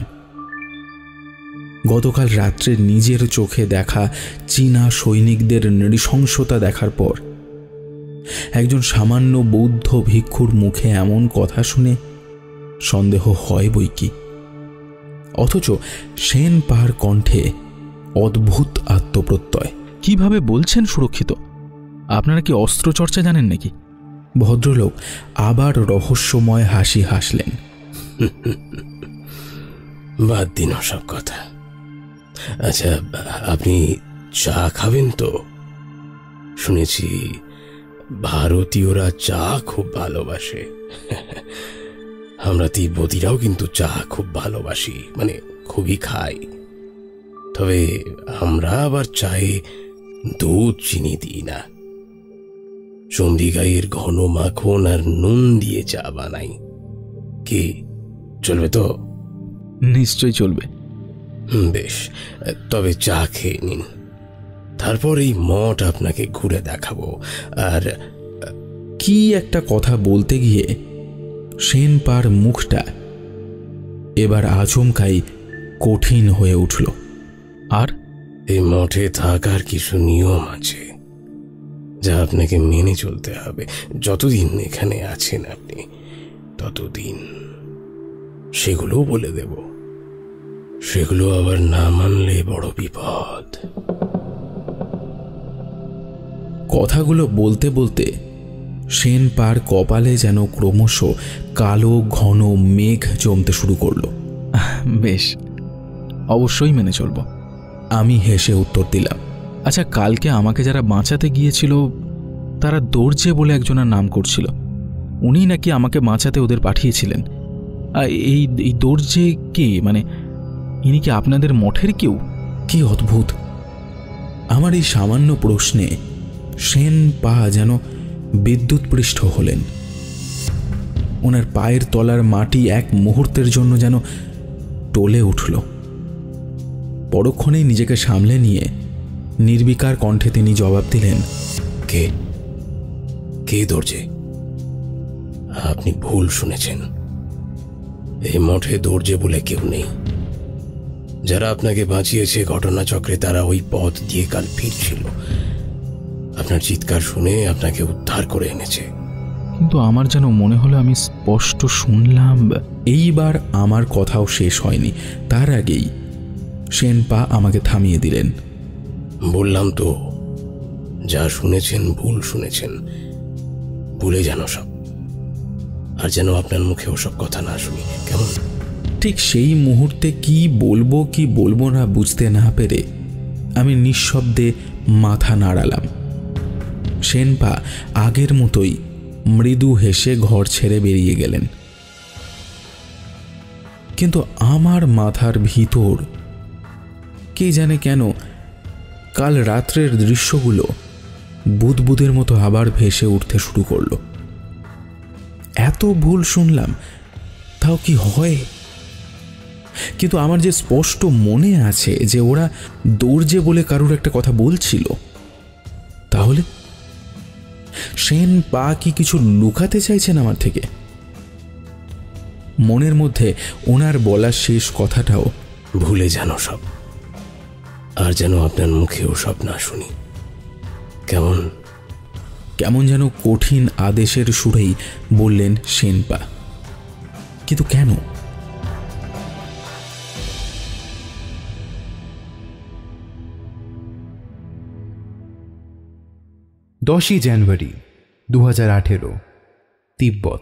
গতকাল রাত্রে নিজের চোখে দেখা চীনা সৈনিকদের নৃশংসতা দেখার পর একজন সামান্য বৌদ্ধ ভিক্ষুর মুখে এমন কথা শুনে সন্দেহ হয় বই কি। অথচ সেন পার কণ্ঠে অদ্ভুত আত্মপ্রত্যয়। কিভাবে বলছেন সুরক্ষিত? আপনারা কি অস্ত্রচর্চা জানেন নাকি? ভদ্রলোক আবার রহস্যময় হাসি হাসলেন। বাদ দিন সব কথা। আচ্ছা, আপনি চা খাবেন তো? শুনেছি ভারতীয়রা চা খুব ভালোবাসে। আমরা তিব্বতীরাও কিন্তু চা খুব ভালোবাসি, মানে খুবই খাই। তবে আমরা আবার চায়ে দুধ চিনি দিই না, চন্ডী গাইয়ের ঘন মাখন আর নুন দিয়ে চা বানাই। কি চলবে তো? নিশ্চয় চলবে। বেশ, তবে চা খেয়ে নিন, তারপর এই মঠ আপনাকে ঘুরে দেখাবো। আর কি একটা কথা বলতে গিয়ে সেন পার মুখটা এবার আচমকাই কঠিন হয়ে উঠল। আর এই মঠে থাকার কিছু নিয়ম আছে যা আপনাকে মেনে চলতে হবে। যতদিন এখানে আছেন আপনি ততদিন। সেগুলো বলে দেব, সেগুলো আবার না মানলে বড় বিপদ। কথাগুলো বলতে বলতে সেন পার কপালে যেন ক্রমশ কালো ঘন মেঘ জমতে শুরু করলো। বেশ, অবশ্যই মেনে চলব। আমি হেসে উত্তর দিলাম। আচ্ছা, কালকে আমাকে যারা বাঁচাতে গিয়েছিল তারা দর্জে বলে একজনের নাম করছিল। উনি নাকি আমাকে বাঁচাতে ওদের পাঠিয়েছিলেন। এই দর্জে কে? মানে ইনি কি আপনাদের মঠের কেউ? কি অদ্ভুত! আমার এই সামান্য প্রশ্নে সেন পা যেন বিদ্যুৎপৃষ্ট হলেন। ওনার পায়ের তলার মাটি এক মুহূর্তের জন্য যেন টলে উঠল। পরক্ষণেই নিজেকে সামলে নিয়ে নির্বিকার কণ্ঠে তিনি জবাব দিলেন, কে কে দর্জে? আপনি ভুল শুনেছেন। এই মঠে দর্জে বলে কেউ নেই। যারা আপনাকে বাঁচিয়েছে ঘটনাচক্রে, তারা ওই পথ দিয়ে কাল ফিরছিল। আপনার চিৎকার শুনে আপনাকে উদ্ধার করে এনেছে। কিন্তু আমার যেন মনে হলো আমি স্পষ্ট শুনলাম। এইবার আমার কথাও শেষ হয়নি, তার আগেই সেন পা আমাকে থামিয়ে দিলেন। বললাম তো, যা শুনেছেন ভুল শুনেছেন। ভুলে যেন সব, আর যেন আপনার মুখে ওসব কথা না শুনি, কেমন? ঠিক সেই মুহূর্তে কি বলবো না বুঝতে না পেরে আমি নিঃশব্দে মাথা নাড়ালাম। সেনপা আগের মতোই মৃদু হেসে ঘর ছেড়ে বেরিয়ে গেলেন। কিন্তু আমার মাথার ভিতর কে জানে কেন কাল রাত্রের দৃশ্যগুলো বুদবুদের মতো আবার ভেসে উঠতে শুরু করলো। এত ভুল শুনলাম, তাও কি হয়? কিন্তু আমার যে স্পষ্ট মনে আছে যে ওরা দর্জে বলে কারুর একটা কথা বলছিল। তাহলে সেন পা কি কিছু লুকাতে চাইছেন আমার থেকে? মনের মধ্যে ওনার বলা শেষ কথাটাও ভুলে জানো সব, আর যেন আপনার মুখেও সব না শুনি, কেমন? কেমন যেন কঠিন আদেশের সুরেই বললেন সেনপা। কিন্তু কেন? জানুয়ারি 2018, তিব্বত।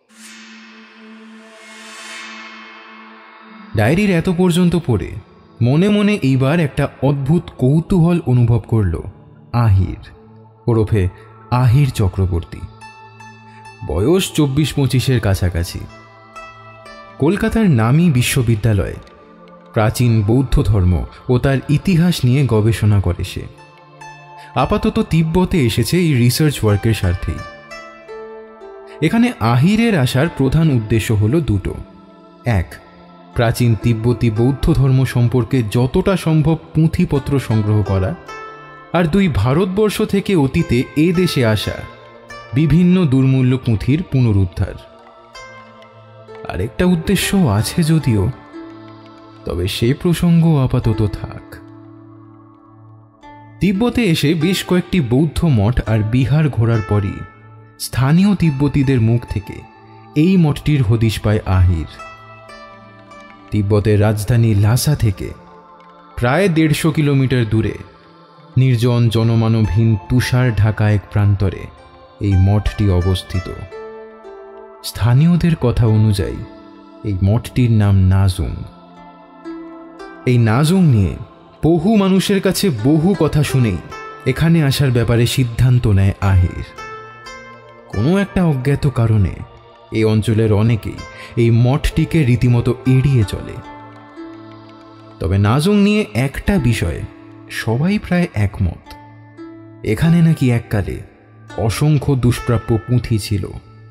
ডায়েরির এত পর্যন্ত পড়ে মনে মনে এইবার একটা অদ্ভুত কৌতূহল অনুভব করল আহির, ওরফে আহির চক্রবর্তী। বয়স 24-25-এর কাছাকাছি। কলকাতার নামী বিশ্ববিদ্যালয়ে প্রাচীন বৌদ্ধ ধর্ম ও তার ইতিহাস নিয়ে গবেষণা করে সে। আপাতত তিব্বতে এসেছে এই রিসার্চ ওয়ার্কের স্বার্থেই। এখানে আহিরের আসার প্রধান উদ্দেশ্য হল দুটো। এক, প্রাচীন তিব্বতী বৌদ্ধ ধর্ম সম্পর্কে যতটা সম্ভব পুঁথিপত্র সংগ্রহ করা, আর দুই, ভারতবর্ষ থেকে অতীতে এ দেশে আসা বিভিন্ন দুর্মূল্য পুঁথির পুনরুদ্ধার। আরেকটা উদ্দেশ্য আছে যদিও, তবে সে প্রসঙ্গ আপাতত থাক। তিব্বতে এসে বেশ কয়েকটি বৌদ্ধ মঠ আর বিহার ঘোরার পরই স্থানীয় তিব্বতীদের মুখ থেকে এই মঠটির হদিশ পায় আহির। তিব্বতের রাজধানী লাসা থেকে প্রায় 150 কিলোমিটার দূরে নির্জন জনমানবহীন তুষার ঢাকা এক প্রান্তরে এই মঠটি অবস্থিত। স্থানীয়দের কথা অনুযায়ী এই মঠটির নাম নাজুং। এই নাজুং নিয়ে বহু মানুষের কাছে বহু কথা শুনেই এখানে আসার ব্যাপারে সিদ্ধান্ত নেয় আহির। কোনো একটা অজ্ঞাত কারণে এই অঞ্চলের অনেকেই এই মঠটিকে রীতিমতো এড়িয়ে চলে। তবে নাজুং নিয়ে একটা বিষয়ে সবাই প্রায় একমত, এখানে নাকি এককালে অসংখ্য দুষ্প্রাপ্য পুঁথি ছিল।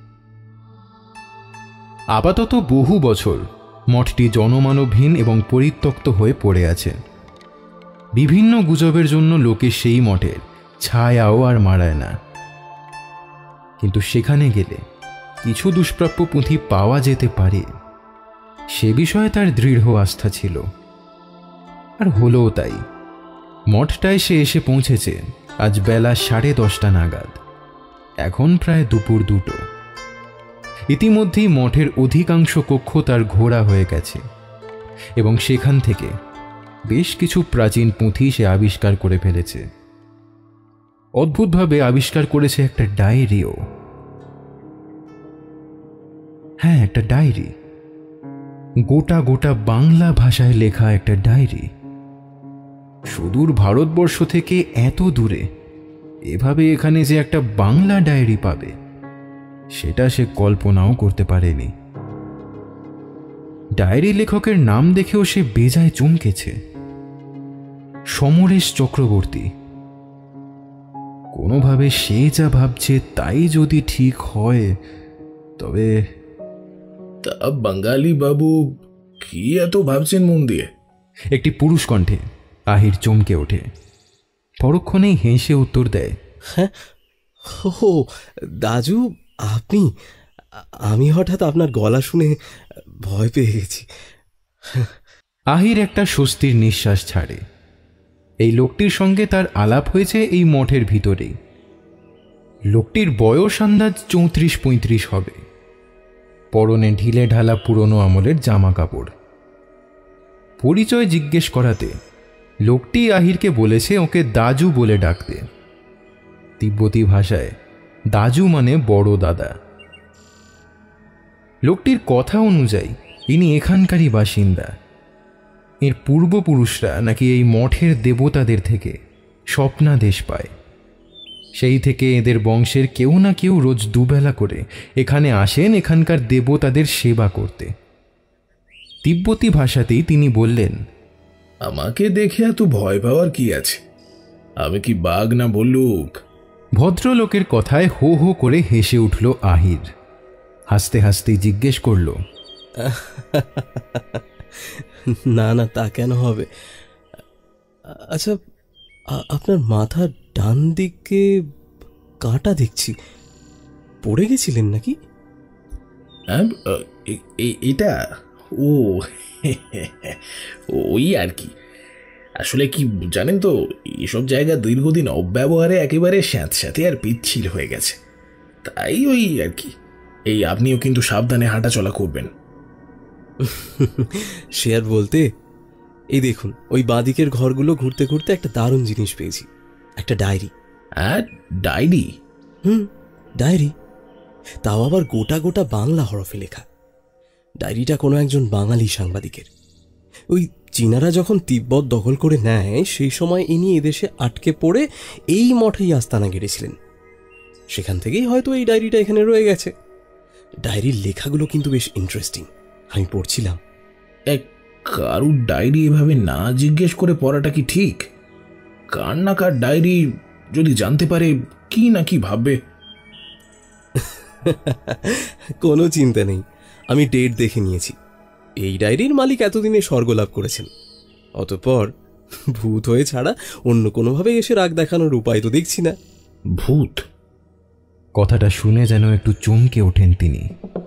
আপাতত বহু বছর মঠটি জনমানবহীন এবং পরিত্যক্ত হয়ে পড়ে আছে। বিভিন্ন গুজবের জন্য লোকে সেই মঠের ছায়াও আর মারায় না, কিন্তু সেখানে গেলে কিছু দুষ্প্রাপ্য পুঁথি পাওয়া যেতে পারে সে বিষয়ে তার দৃঢ় আস্থা ছিল। আর হলো তাই। মঠটায় সে এসে পৌঁছেছে আজ বেলা 10:30 নাগাদ। এখন প্রায় দুপুর 2। ইতিমধ্যেই মঠের অধিকাংশ কক্ষ তার ঘোরা হয়ে গেছে এবং সেখান থেকে বেশ কিছু প্রাচীন পুঁথি সে আবিষ্কার করে ফেলেছে। অদ্ভুতভাবে আবিষ্কার করেছে একটা ডায়েরিও। হ্যাঁ, একটা ডায়েরি, গোটা গোটা বাংলা ভাষায় লেখা একটা ডায়েরি। সুদূর ভারতবর্ষ থেকে এত দূরে এভাবে এখানে যে একটা বাংলা ডায়েরি পাবে সেটা সে কল্পনাও করতে পারেনি। ডায়েরি লেখকের নাম দেখেও সে বেজায় চমকেছে, সমরেশ চক্রবর্তী। কোনোভাবে সে যা ভাবছে তাই যদি ঠিক হয় তবে। তা বাঙালি বাবু কি এত ভাবছেন মন দিয়ে? একটি পুরুষ কণ্ঠে আহির চমকে ওঠে। পরক্ষণেই হেসে উত্তর দেয়, হ্যাঁ, ও দাজু, আপনি? আমি হঠাৎ আপনার গলা শুনে ভয় পেয়ে গেছি। আহির একটা স্বস্তির নিঃশ্বাস ছাড়ে। এই লোকটির সঙ্গে তার আলাপ হয়েছে এই মঠের ভিতরেই। লোকটির বয়স আন্দাজ 34-35 হবে। পরনে ঢিলে ঢালা পুরনো আমলের জামা কাপড়। পরিচয় জিজ্ঞেস করাতে লোকটি আহিরকে বলেছে ওকে দাজু বলে ডাকতে। তিব্বতী ভাষায় দাজু মানে বড় দাদা। লোকটির কথা অনুযায়ী ইনি এখানকারই বাসিন্দা। এর পূর্বপুরুষরা নাকি এই মঠের দেবতাদের থেকে স্বপ্নাদেশ পায়। সেই থেকে এদের বংশের কেউ না কেউ রোজ দুবেলা করে এখানে আসেন এখানকার দেবতাদের সেবা করতে। তিব্বতী ভাষাতেই তিনি বললেন, আমাকে দেখে এত ভয় পাওয়ার কি আছে? আমি কি বাঘ না বল্লুক? ভদ্রলোকের কথায় হো হো করে হেসে উঠল আহির। হাসতে হাসতে জিজ্ঞেস করল, না না, তা কেন হবে? আচ্ছা, আপনার মাথার ডান দিকে কাঁটা দেখছি, পড়ে গেছিলেন নাকি? এটা ও ওই আর কি। আসলে কি জানেন তো, এসব জায়গা দীর্ঘদিন অব্যবহারে একেবারে স্যাঁতস্যাঁতে আর পিচ্ছিল হয়ে গেছে, তাই ওই আর কি। এই আপনিও কিন্তু সাবধানে হাঁটাচলা করবেন। সে আর বলতে। এই দেখুন, ওই বাঁদিকের ঘরগুলো ঘুরতে ঘুরতে একটা দারুণ জিনিস পেয়েছি, একটা ডায়েরি। আর ডায়েরি? ডায়েরি, তাও আবার গোটা গোটা বাংলা হরফে লেখা। ডায়েরিটা কোনো একজন বাঙালি সাংবাদিকের। ওই চীনারা যখন তিব্বত দখল করে নেয় সেই সময় ইনি এদেশে আটকে পড়ে এই মঠেই আস্তানা গেড়েছিলেন। সেখান থেকেই হয়তো এই ডায়েরিটা এখানে রয়ে গেছে। ডায়েরির লেখাগুলো কিন্তু বেশ ইন্টারেস্টিং, আমি পড়ছিলাম। এক কারুর ডায়েরি এভাবে না জিজ্ঞেস করে পড়াটা কি ঠিক? কার না কার ডায়েরি যদি জানতে পারে কি না কি ভাববে। কোনো চিন্তা নেই, আমি ডেট দেখে নিয়েছি। এই ডায়েরির মালিক এতদিনে স্বর্গলাভ করেছেন, অতঃপর ভূত হয়ে ছাড়া অন্য কোনোভাবে এসে রাগ দেখানোর উপায় তো দেখছি না। ভূত? কথাটা শুনে যেন একটু চমকে ওঠেন তিনি।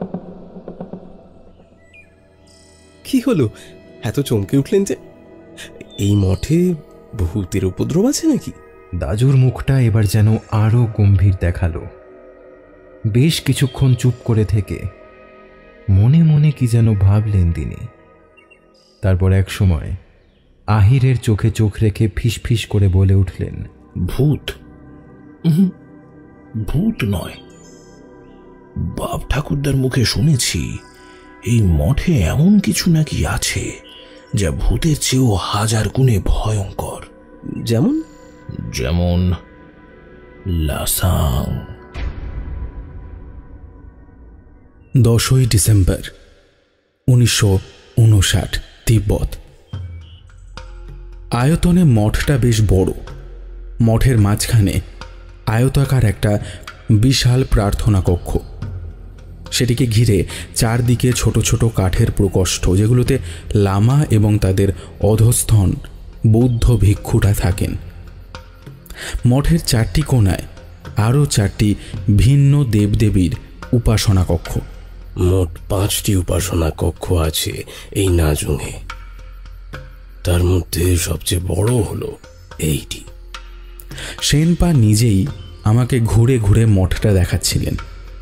কি হলো, এত চমকে উঠলেন যে? এই মঠে ভূতের উপদ্রব আছে নাকি? দাজুর মুখটা এবার যেন আরো গম্ভীর দেখালো। বেশ কিছুক্ষণ চুপ করে থেকে মনে মনে কি যেন ভাবলেন তিনি। তারপর এক সময় আহিরের চোখে চোখ রেখে ফিসফিস করে বলে উঠলেন, ভূত? ভূত নয়। বাপ ঠাকুরদার মুখে শুনেছি এই মঠে এমন কিছু নাকি আছে যা ভূতের চেয়েও 1000 গুণে ভয়ঙ্কর। যেমন? যেমন লাসাং। 10ই ডিসেম্বর 1959, তিব্বত। আয়তনে মঠটা বেশ বড়। মঠের মাঝখানে আয়তাকার একটা বিশাল প্রার্থনা কক্ষ। সেটিকে ঘিরে চারদিকে ছোট ছোট কাঠের প্রকোষ্ঠ, যেগুলোতে লামা এবং তাদের অধস্তন বৌদ্ধ ভিক্ষুরা থাকেন। মঠের 4টি কোণায় আরও 4টি ভিন্ন দেবদেবীর উপাসনা কক্ষ। মোট 5টি উপাসনা কক্ষ আছে এই নাজুঙে। তার মধ্যে সবচেয়ে বড় হলো এইটি। সেনপা নিজেই আমাকে ঘুরে ঘুরে মঠটা দেখাচ্ছিলেন।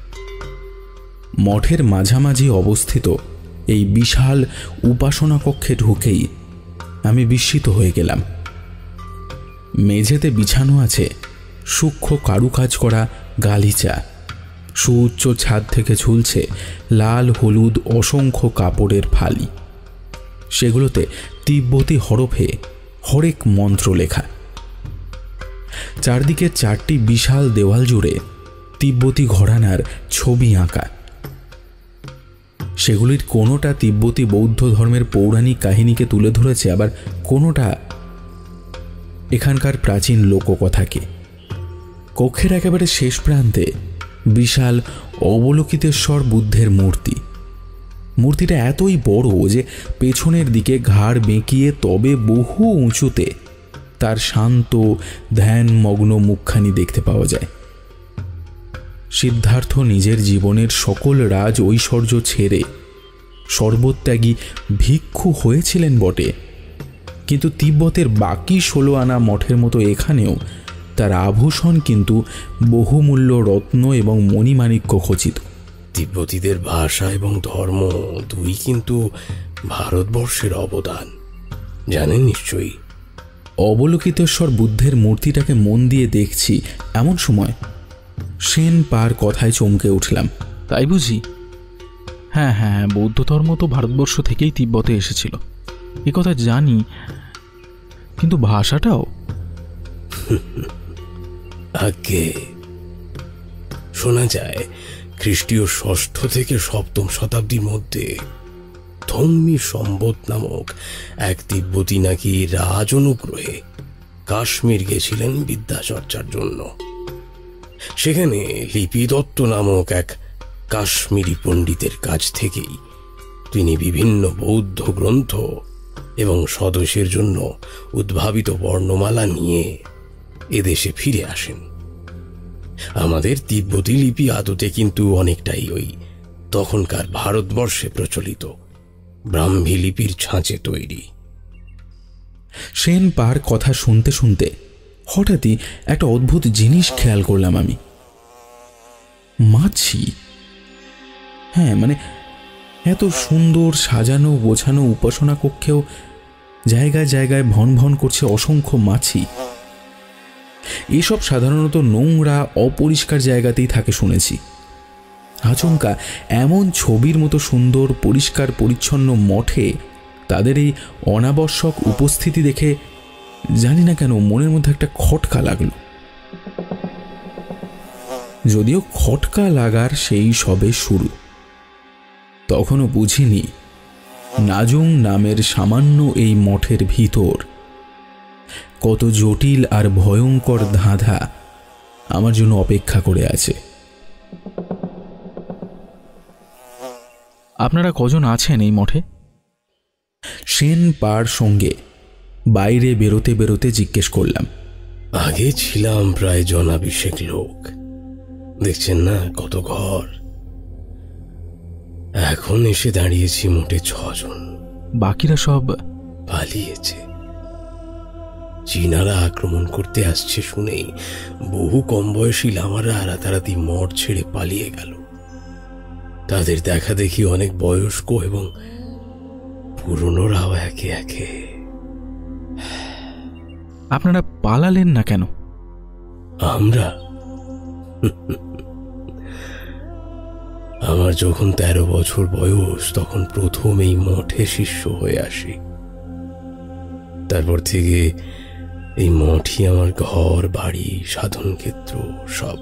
মঠের মাঝামাঝি অবস্থিত এই বিশাল উপাসনা কক্ষে ঢুকেই আমি বিস্মিত হয়ে গেলাম। মেঝেতে বিছানো আছে সূক্ষ্ম কারুকাজ করা গালিচা। সুউচ্চ ছাদ থেকে ঝুলছে লাল হলুদ অসংখ্য কাপড়ের ফালি। সেগুলোতে তিব্বতী হরফে হরেক মন্ত্র লেখা। চারদিকে 4টি বিশাল দেওয়াল জুড়ে তিব্বতী ঘরানার ছবি আঁকা। সেগুলির কোনোটা তিব্বতী বৌদ্ধ ধর্মের পৌরাণিক কাহিনীকে তুলে ধরেছে, আবার কোনোটা এখানকার প্রাচীন লোককথাকে। কক্ষের একেবারে শেষ প্রান্তে বিশাল অবলোকিতেশ্বর বুদ্ধের মূর্তি। মূর্তিটা এতই বড় যে পেছনের দিকে ঘাড় বেঁকিয়ে তবে বহু উঁচুতে তার শান্ত ধ্যানমগ্ন মুখখানি দেখতে পাওয়া যায়। সিদ্ধার্থ নিজের জীবনের সকল রাজ ঐশ্বর্য ছেড়ে সর্বত্যাগী ভিক্ষু হয়েছিলেন বটে, কিন্তু তিব্বতের বাকি 16 আনা মঠের মতো এখানেও তার আভূষণ কিন্তু বহুমূল্য রত্ন এবং মণিমাণিক্য খচিত। তিব্বতীদের ভাষা এবং ধর্ম দুই কিন্তু ভারতবর্ষের অবদান, জানেন নিশ্চয়ই। অবলোকিতেশ্বর বুদ্ধের মূর্তিটাকে মন দিয়ে দেখছি এমন সময় সেন পার কথায় চমকে উঠলাম। তাই বুঝি? হ্যাঁ হ্যাঁ, বৌদ্ধ ধর্ম তো ভারতবর্ষ থেকেই তিব্বতে এসেছিল, এ কথা জানি, কিন্তু ভাষাটাও। আগে শোনা যায় খ্রিস্টীয় 6ষ্ঠ থেকে 7ম শতাব্দীর মধ্যে ধম্মী সম্বত নামক এক তিব্বতী নাকি রাজ অনুগ্রহে কাশ্মীর গেছিলেন বিদ্যাচর্চার জন্য। সেখানে লিপি দত্ত নামক এক কাশ্মীরি পণ্ডিতের কাছ থেকেই তিনি বিভিন্ন বৌদ্ধ গ্রন্থ এবং স্বদেশের জন্য উদ্ভাবিত বর্ণমালা নিয়ে এদেশে ফিরে আসেন। আমাদের তিব্বতী লিপি আদতে কিন্তু অনেকটাই ওই তখনকার ভারতবর্ষে প্রচলিত ব্রাহ্মী লিপির ছাঁচে তৈরি। সেন পার কথা শুনতে শুনতে হঠাৎই একটা অদ্ভুত জিনিস খেয়াল করলাম আমি। মাছি। হ্যাঁ, মানে এত সুন্দর সাজানো গোছানো উপাসনা কক্ষেও জায়গায় জায়গায় ভন ভন করছে অসংখ্য মাছি। এসব সাধারণত নোংরা অপরিষ্কার জায়গাতেই থাকে শুনেছি। আচমকা এমন ছবির মতো সুন্দর পরিষ্কার পরিচ্ছন্ন মঠে তাদের এই অনাবশ্যক উপস্থিতি দেখে জানি না কেন মনের মধ্যে একটা খটকা লাগলো। যদিও খটকা লাগার সেই সবে শুরু, তখনও বুঝিনি নাজুং নামের সামান্য এই মঠের ভিতর কত জটিল আর ভয়ঙ্কর ধাঁধা আমার জন্য অপেক্ষা করে আছে। আপনারা কজন আছেন এই মঠে? সেন পার সঙ্গে বাইরে বেরোতে বেরোতে জিজ্ঞেস করলাম। আগে ছিলাম প্রায় জনাবিশেক লোক, দেখছেন না কত ঘর। এখন এসে দাঁড়িয়েছি মোটে 6 জন। বাকিরা সব পালিয়েছে। চীনারা আক্রমণ করতে আসছে শুনেই বহু কম বয়সী লামারা রাতারাতি মঠ ছেড়ে পালিয়ে গেল। তাদের দেখা দেখি অনেক বয়স্ক এবং পুরনোরাও একে একে। আপনারা পালালেন না কেন? আমরা আমার যখন 13 বছর বয়স তখন প্রথম এই মঠে শিষ্য হয়ে আসি। তারপর থেকে এই মঠই আমার ঘর, বাড়ি, সাধন ক্ষেত্র সব।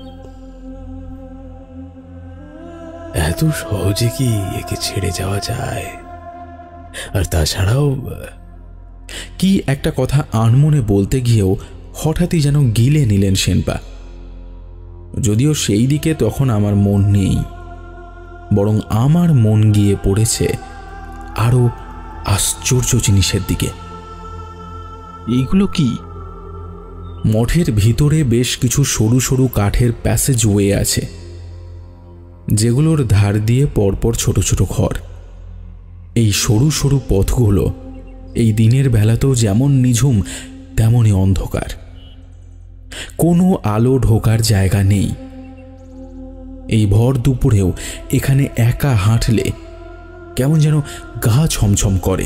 এত সহজে কি একে ছেড়ে যাওয়া যায়? আর তাছাড়াও কি একটা কথা আনমনে বলতে গিয়েও হঠাৎই যেন গিলে নিলেন সেনপা। যদিও সেই দিকে তখন আমার মন নেই, বরং আমার মন গিয়ে পড়েছে আরো আশ্চর্য জিনিসের দিকে। এইগুলো কি? মঠের ভিতরে বেশ কিছু সরু সরু কাঠের প্যাসেজ ওয়ে আছে, যেগুলোর ধার দিয়ে পরপর ছোট ছোট ঘর। এই সরু সরু পথগুলো এই দিনের বেলাতেও যেমন নিঝুম তেমনই অন্ধকার। কোনো আলো ঢোকার জায়গা নেই। এই ভর দুপুরেও এখানে একা হাঁটলে কেমন যেন গা ছমছম করে।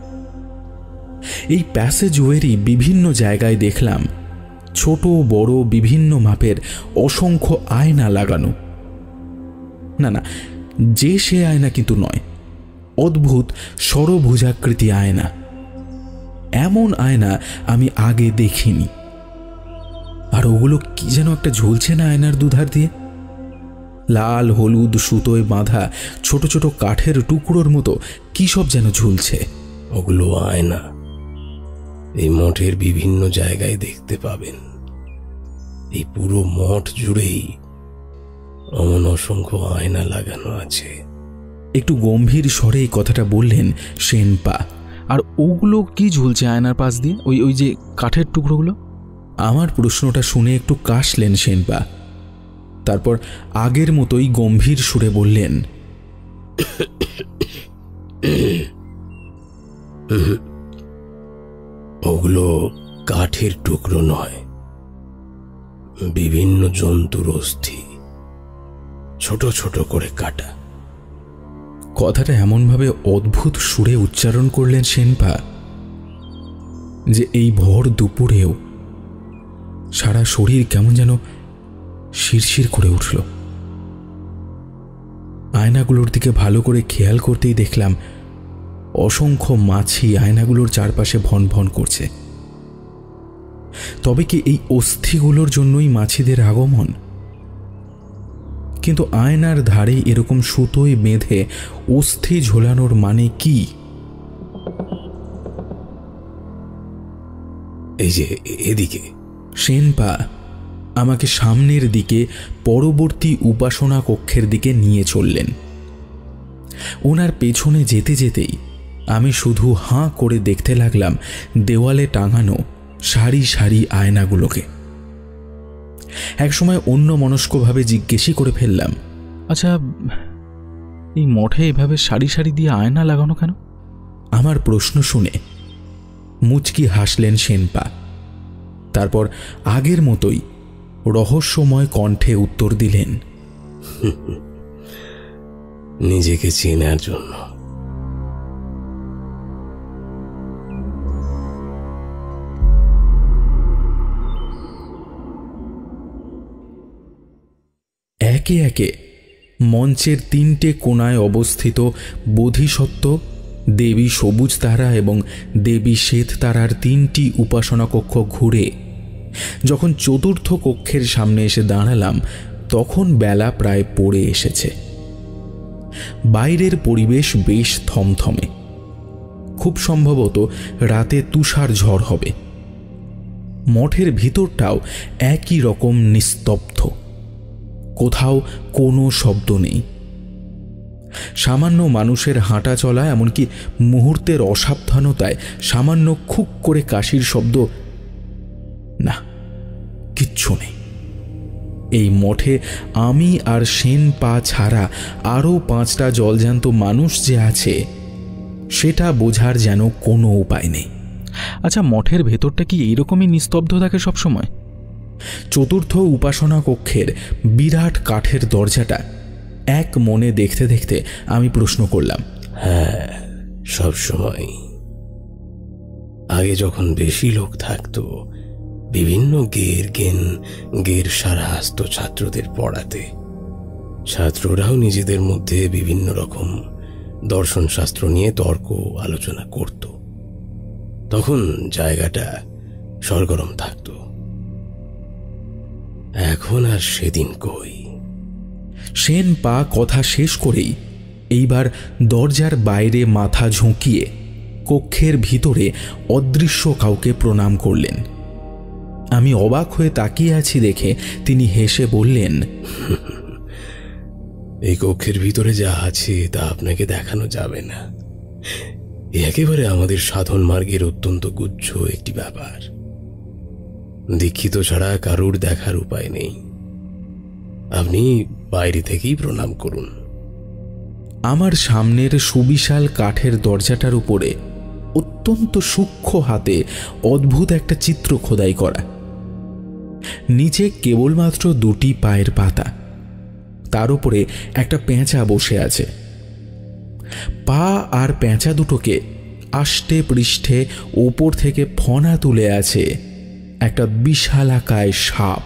এই প্যাসেজওয়েরই বিভিন্ন জায়গায় দেখলাম ছোট বড় বিভিন্ন মাপের অসংখ্য আয়না লাগানো। না না, যে সে আয়না কিন্তু নয়, অদ্ভুত ষড়ভুজাকৃতি আয়না। এমন আয়না আমি আগে দেখিনি। আর ওগুলো কি যেন একটা ঝুলছে না আয়নার দুধার দিয়ে, লাল হলুদ সুতোয় বাঁধা ছোট ছোট কাঠের টুকরোর মতো কি সব যেন ঝুলছে। ওগুলো আয়না এই মঠের বিভিন্ন জায়গায় দেখতে পাবেন। এই পুরো মঠ জুড়েই অমন অসংখ্য আয়না লাগানো আছে। একটু গম্ভীর স্বরে এই কথাটা বললেন সেনপা। আর ওগুলো কি ঝুলছে আয়নার পাশ দিয়ে, ওই যে কাঠের টুকরোগুলো? আমার প্রশ্নটা শুনে একটু কাশলেন সেনপা। তারপর আগের মতোই গম্ভীর সুরে বললেন, ওগুলো কাঠের টুকরো নয়, বিভিন্ন জন্তুর অস্থি ছোট ছোট করে কাটা। কথাটা এমনভাবে অদ্ভুত সুরে উচ্চারণ করলেন সেনপা যে এই ভর দুপুরেও সারা শরীর কেমন যেন শিরশির করে উঠল। আয়নাগুলোর দিকে ভালো করে খেয়াল করতেই দেখলাম অসংখ্য মাছি আয়নাগুলোর চারপাশে ভন ভন করছে। তবে কি এই অস্থিগুলোর জন্যই মাছিদের আগমন? কিন্তু আয়নার ধারে এরকম সুতোয় বেঁধে অস্থি ঝোলানোর মানে কি? এই যে এদিকে। সেনপা আমাকে সামনের দিকে পরবর্তী উপাসনা কক্ষের দিকে নিয়ে চললেন। ওনার পেছনে যেতে যেতেই আমি শুধু হাঁ করে দেখতে লাগলাম দেওয়ালে টাঙানো সারি সারি আয়নাগুলোকে। একসময় অন্য মনস্কভাবে জিজ্ঞেসই করে ফেললাম, আচ্ছা এই মঠে এভাবে সারি সারি দিয়ে আয়না লাগানো কেন? আমার প্রশ্ন শুনে মুচকি হাসলেন সেনপা। তারপর আগের মতোই রহস্যময় কণ্ঠে উত্তর দিলেন, নিজেকে চেনার জন্য। একে একে মঞ্চের 3টে কোণায় অবস্থিত বোধিসত্ত্ব, দেবী সবুজ তারা এবং দেবী শ্বেত তারার 3টি উপাসনা কক্ষ ঘুরে যখন চতুর্থ কক্ষের সামনে এসে দাঁড়ালাম তখন বেলা প্রায় পড়ে এসেছে। বাইরের পরিবেশ বেশ থমথমে। খুব সম্ভবত রাতে তুষার ঝড় হবে। মঠের ভিতরটাও একই রকম নিস্তব্ধ, কোথাও কোনো শব্দ নেই। সামান্য মানুষের হাঁটা চলা, এমনকি মুহূর্তের অসাবধানতায় সামান্য খুক করে কাশির শব্দ, না কিচ্ছু নেই। এই মঠে আমি আর সেনপা ছাড়া আরও 5টা জলজান্ত মানুষ যে আছে সেটা বোঝার যেন কোনো উপায় নেই। আচ্ছা, মঠের ভেতরটা কি এইরকমই নিস্তব্ধ থাকে সবসময়? চতুর্থ উপাসনা কক্ষের বিরাট কাঠের দরজাটা এক মনে দেখতে দেখতে আমি প্রশ্ন করলাম। হ্যাঁ, সব সময়। আগে যখন বেশি লোক থাকতো, বিভিন্ন গের সারা আসতো ছাত্রদের পড়াতে। ছাত্ররাও নিজেদের মধ্যে বিভিন্ন রকম দর্শন শাস্ত্র নিয়ে তর্ক আলোচনা করত। তখন জায়গাটা সরগরম থাকতো। এখন আর সেদিন কই। সেন পা কথা শেষ করেই এইবার দরজার বাইরে মাথা ঝুঁকিয়ে কক্ষের ভিতরে অদৃশ্য কাউকে প্রণাম করলেন। আমি অবাক হয়ে তাকিয়ে আছি দেখে তিনি হেসে বললেন, এই কক্ষের ভিতরে যা আছে তা আপনাকে দেখানো যাবে না। একেবারে আমাদের সাধন মার্গের অত্যন্ত গুচ্ছ একটি ব্যাপার। দীক্ষিত ছাড়া কারুর দেখার উপায় নেই। আপনি বাইরে থেকেই প্রণাম করুন। আমার সামনের সুবিশাল কাঠের দরজাটার উপরে অত্যন্ত সূক্ষ্ম হাতে অদ্ভুত একটা চিত্র খোদাই করা। নিচে কেবলমাত্র দুটি পায়ের পাতা, তার উপরে একটা পেঁচা বসে আছে। পা আর পেঁচা দুটোকে আষ্টে পৃষ্ঠে ওপর থেকে ফনা তুলে আছে একটা বিশালাকায় সাপ।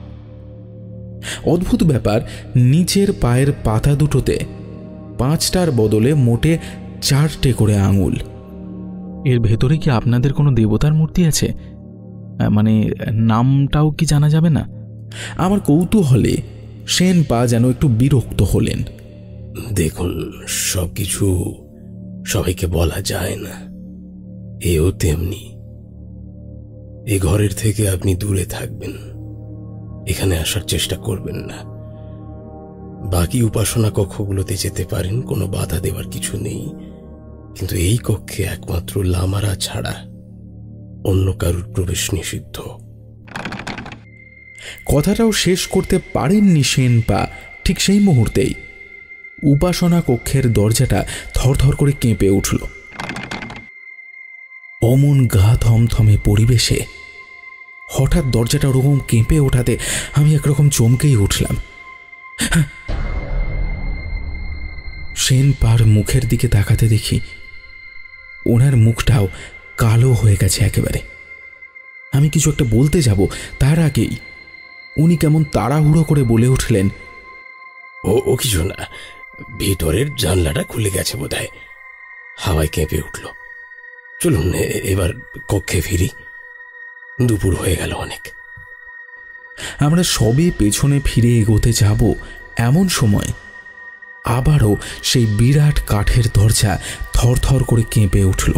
অদ্ভুত ব্যাপার, নিচের পায়ের পাতা দুটোতে 5টার বদলে মোটে 4টে করে আঙুল। এর ভেতরে কি আপনাদের কোনো দেবতার মূর্তি আছে? মানে নামটাও কি জানা যাবে না? আমার কৌতূহলে সেন পা যেন একটু বিরক্ত হলেন। দেখুন, সবকিছু সবাইকে বলা যায় না। এও তেমনি। এ ঘরের থেকে আপনি দূরে থাকবেন, এখানে আসার চেষ্টা করবেন না। বাকি উপাসনা কক্ষগুলোতে যেতে পারেন, কোনো বাধা দেওয়ার কিছু নেই। কিন্তু এই কক্ষে একমাত্র লামারা ছাড়া অন্য কারুর প্রবেশ নিষিদ্ধ। কথাটাও শেষ করতে পারেননি সেন পা। ঠিক সেই মুহূর্তেই উপাসনা কক্ষের দরজাটা থরথর করে কেঁপে উঠল। অমন গা থমথমে পরিবেশে হঠাৎ দরজাটা ওরকম কেঁপে ওঠাতে আমি একরকম চমকেই উঠলাম। সেন পার মুখের দিকে তাকাতে দেখি ওনার মুখটাও কালো হয়ে গেছে একেবারে। আমি কিছু একটা বলতে যাব, তার আগেই উনি কেমন তাড়াহুড়ো করে বলে উঠলেন, ও কিছু না, ভিতরের জানলাটা খুলে গেছে বোধহয়, হাওয়ায় কেঁপে উঠল। চলুন এবার কক্ষে ফিরি, দুপুর হয়ে গেল অনেক। আমরা সবে পেছনে ফিরে এগোতে যাব, এমন সময় আবারও সেই বিরাট কাঠের দরজা থরথর করে কেঁপে উঠল।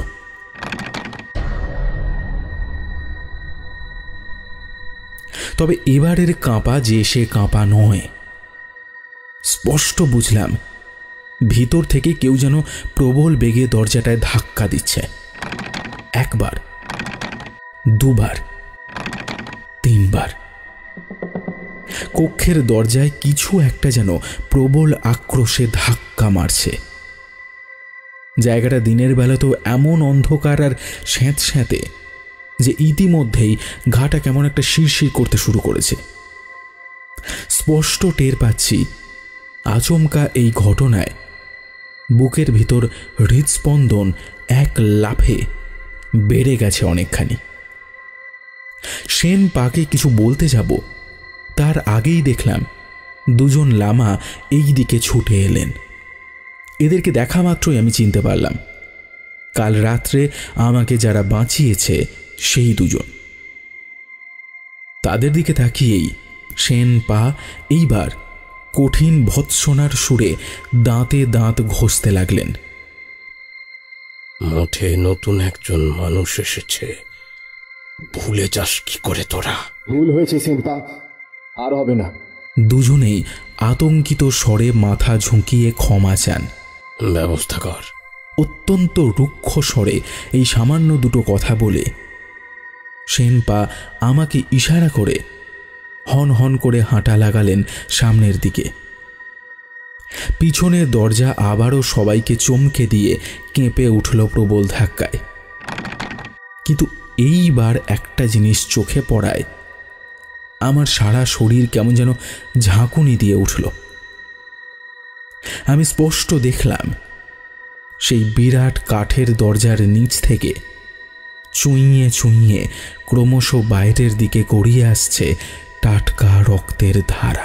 তবে এবারের কাঁপা যে সে কাঁপা নয়। স্পষ্ট বুঝলাম ভিতর থেকে কেউ যেন প্রবল বেগে দরজাটায় ধাক্কা দিচ্ছে। একবার, দুবার, তিনবার। কক্ষের দরজায় কিছু একটা যেন প্রবল আক্রোশে ধাক্কা মারছে। জায়গাটা দিনের বেলাতেও এমন অন্ধকার আর স্যাঁতস্যাঁতে যে ইতিমধ্যেই ঘাটা কেমন একটা শিরশির করতে শুরু করেছে। স্পষ্ট টের পাচ্ছি আচমকা এই ঘটনায় বুকের ভিতর হৃদস্পন্দন এক লাফে বেড়ে গেছে অনেকখানি। সেন পাকে কিছু বলতে যাব, তার আগেই দেখলাম দুজন লামা এই দিকে ছুটে এলেন। এদেরকে দেখা মাত্রই আমি চিনতে পারলাম কাল রাত্রে আমাকে যারা বাঁচিয়েছে সেই দুজন। তাদের দিকে তাকিয়েই সেন পা এইবার কঠিন ভৎসনার সুরে দাঁতে দাঁত ঘষতে লাগলেন। মঠে নতুন একজন মানুষ এসেছে, ভুলে যাস কি করে তোরা? ভুল হয়েছে সেনপা, আর হবে না। দুজনেই আতঙ্কিত স্বরে মাথা ঝুঁকিয়ে ক্ষমা চান। ব্যবস্থা কর। অত্যন্ত রুক্ষ স্বরে এই সামান্য দুটো কথা বলে সেনপা আমাকে ইশারা করে হন হন করে হাঁটা লাগালেন সামনের দিকে। পিছনের দরজা আবারও সবাইকে চমকে দিয়ে কেঁপে উঠল প্রবল ধাক্কায়। কিন্তু এইবার একটা জিনিস চোখে পড়ায় আমার সারা শরীর কেমন যেন ঝাঁকুনি দিয়ে উঠল। আমি স্পষ্ট দেখলাম সেই বিরাট কাঠের দরজার নিচ থেকে চুইয়ে চুইয়ে ক্রমশ বাইরের দিকে গড়িয়ে আসছে টাটকা রক্তের ধারা।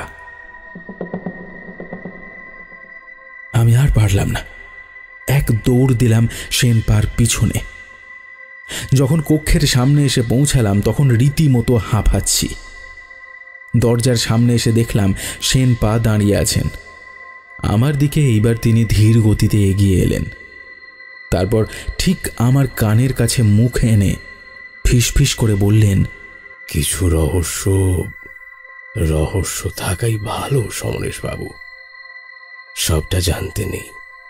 আমি আর পারলাম না, এক দৌড় দিলাম সেনপার পিছনে। যখন কক্ষের সামনে এসে পৌঁছালাম তখন রীতিমতো হাঁপাচ্ছি। দরজার সামনে এসে দেখলাম সেনপা দাঁড়িয়ে আছেন। আমার দিকে এইবার তিনি ধীর গতিতে এগিয়ে এলেন। তারপর ঠিক আমার কানের কাছে মুখ এনে ফিসফিস করে বললেন, কিছু রহস্য থাকাই ভালো সমরেশ বাবু, সবটা জানতে নেই।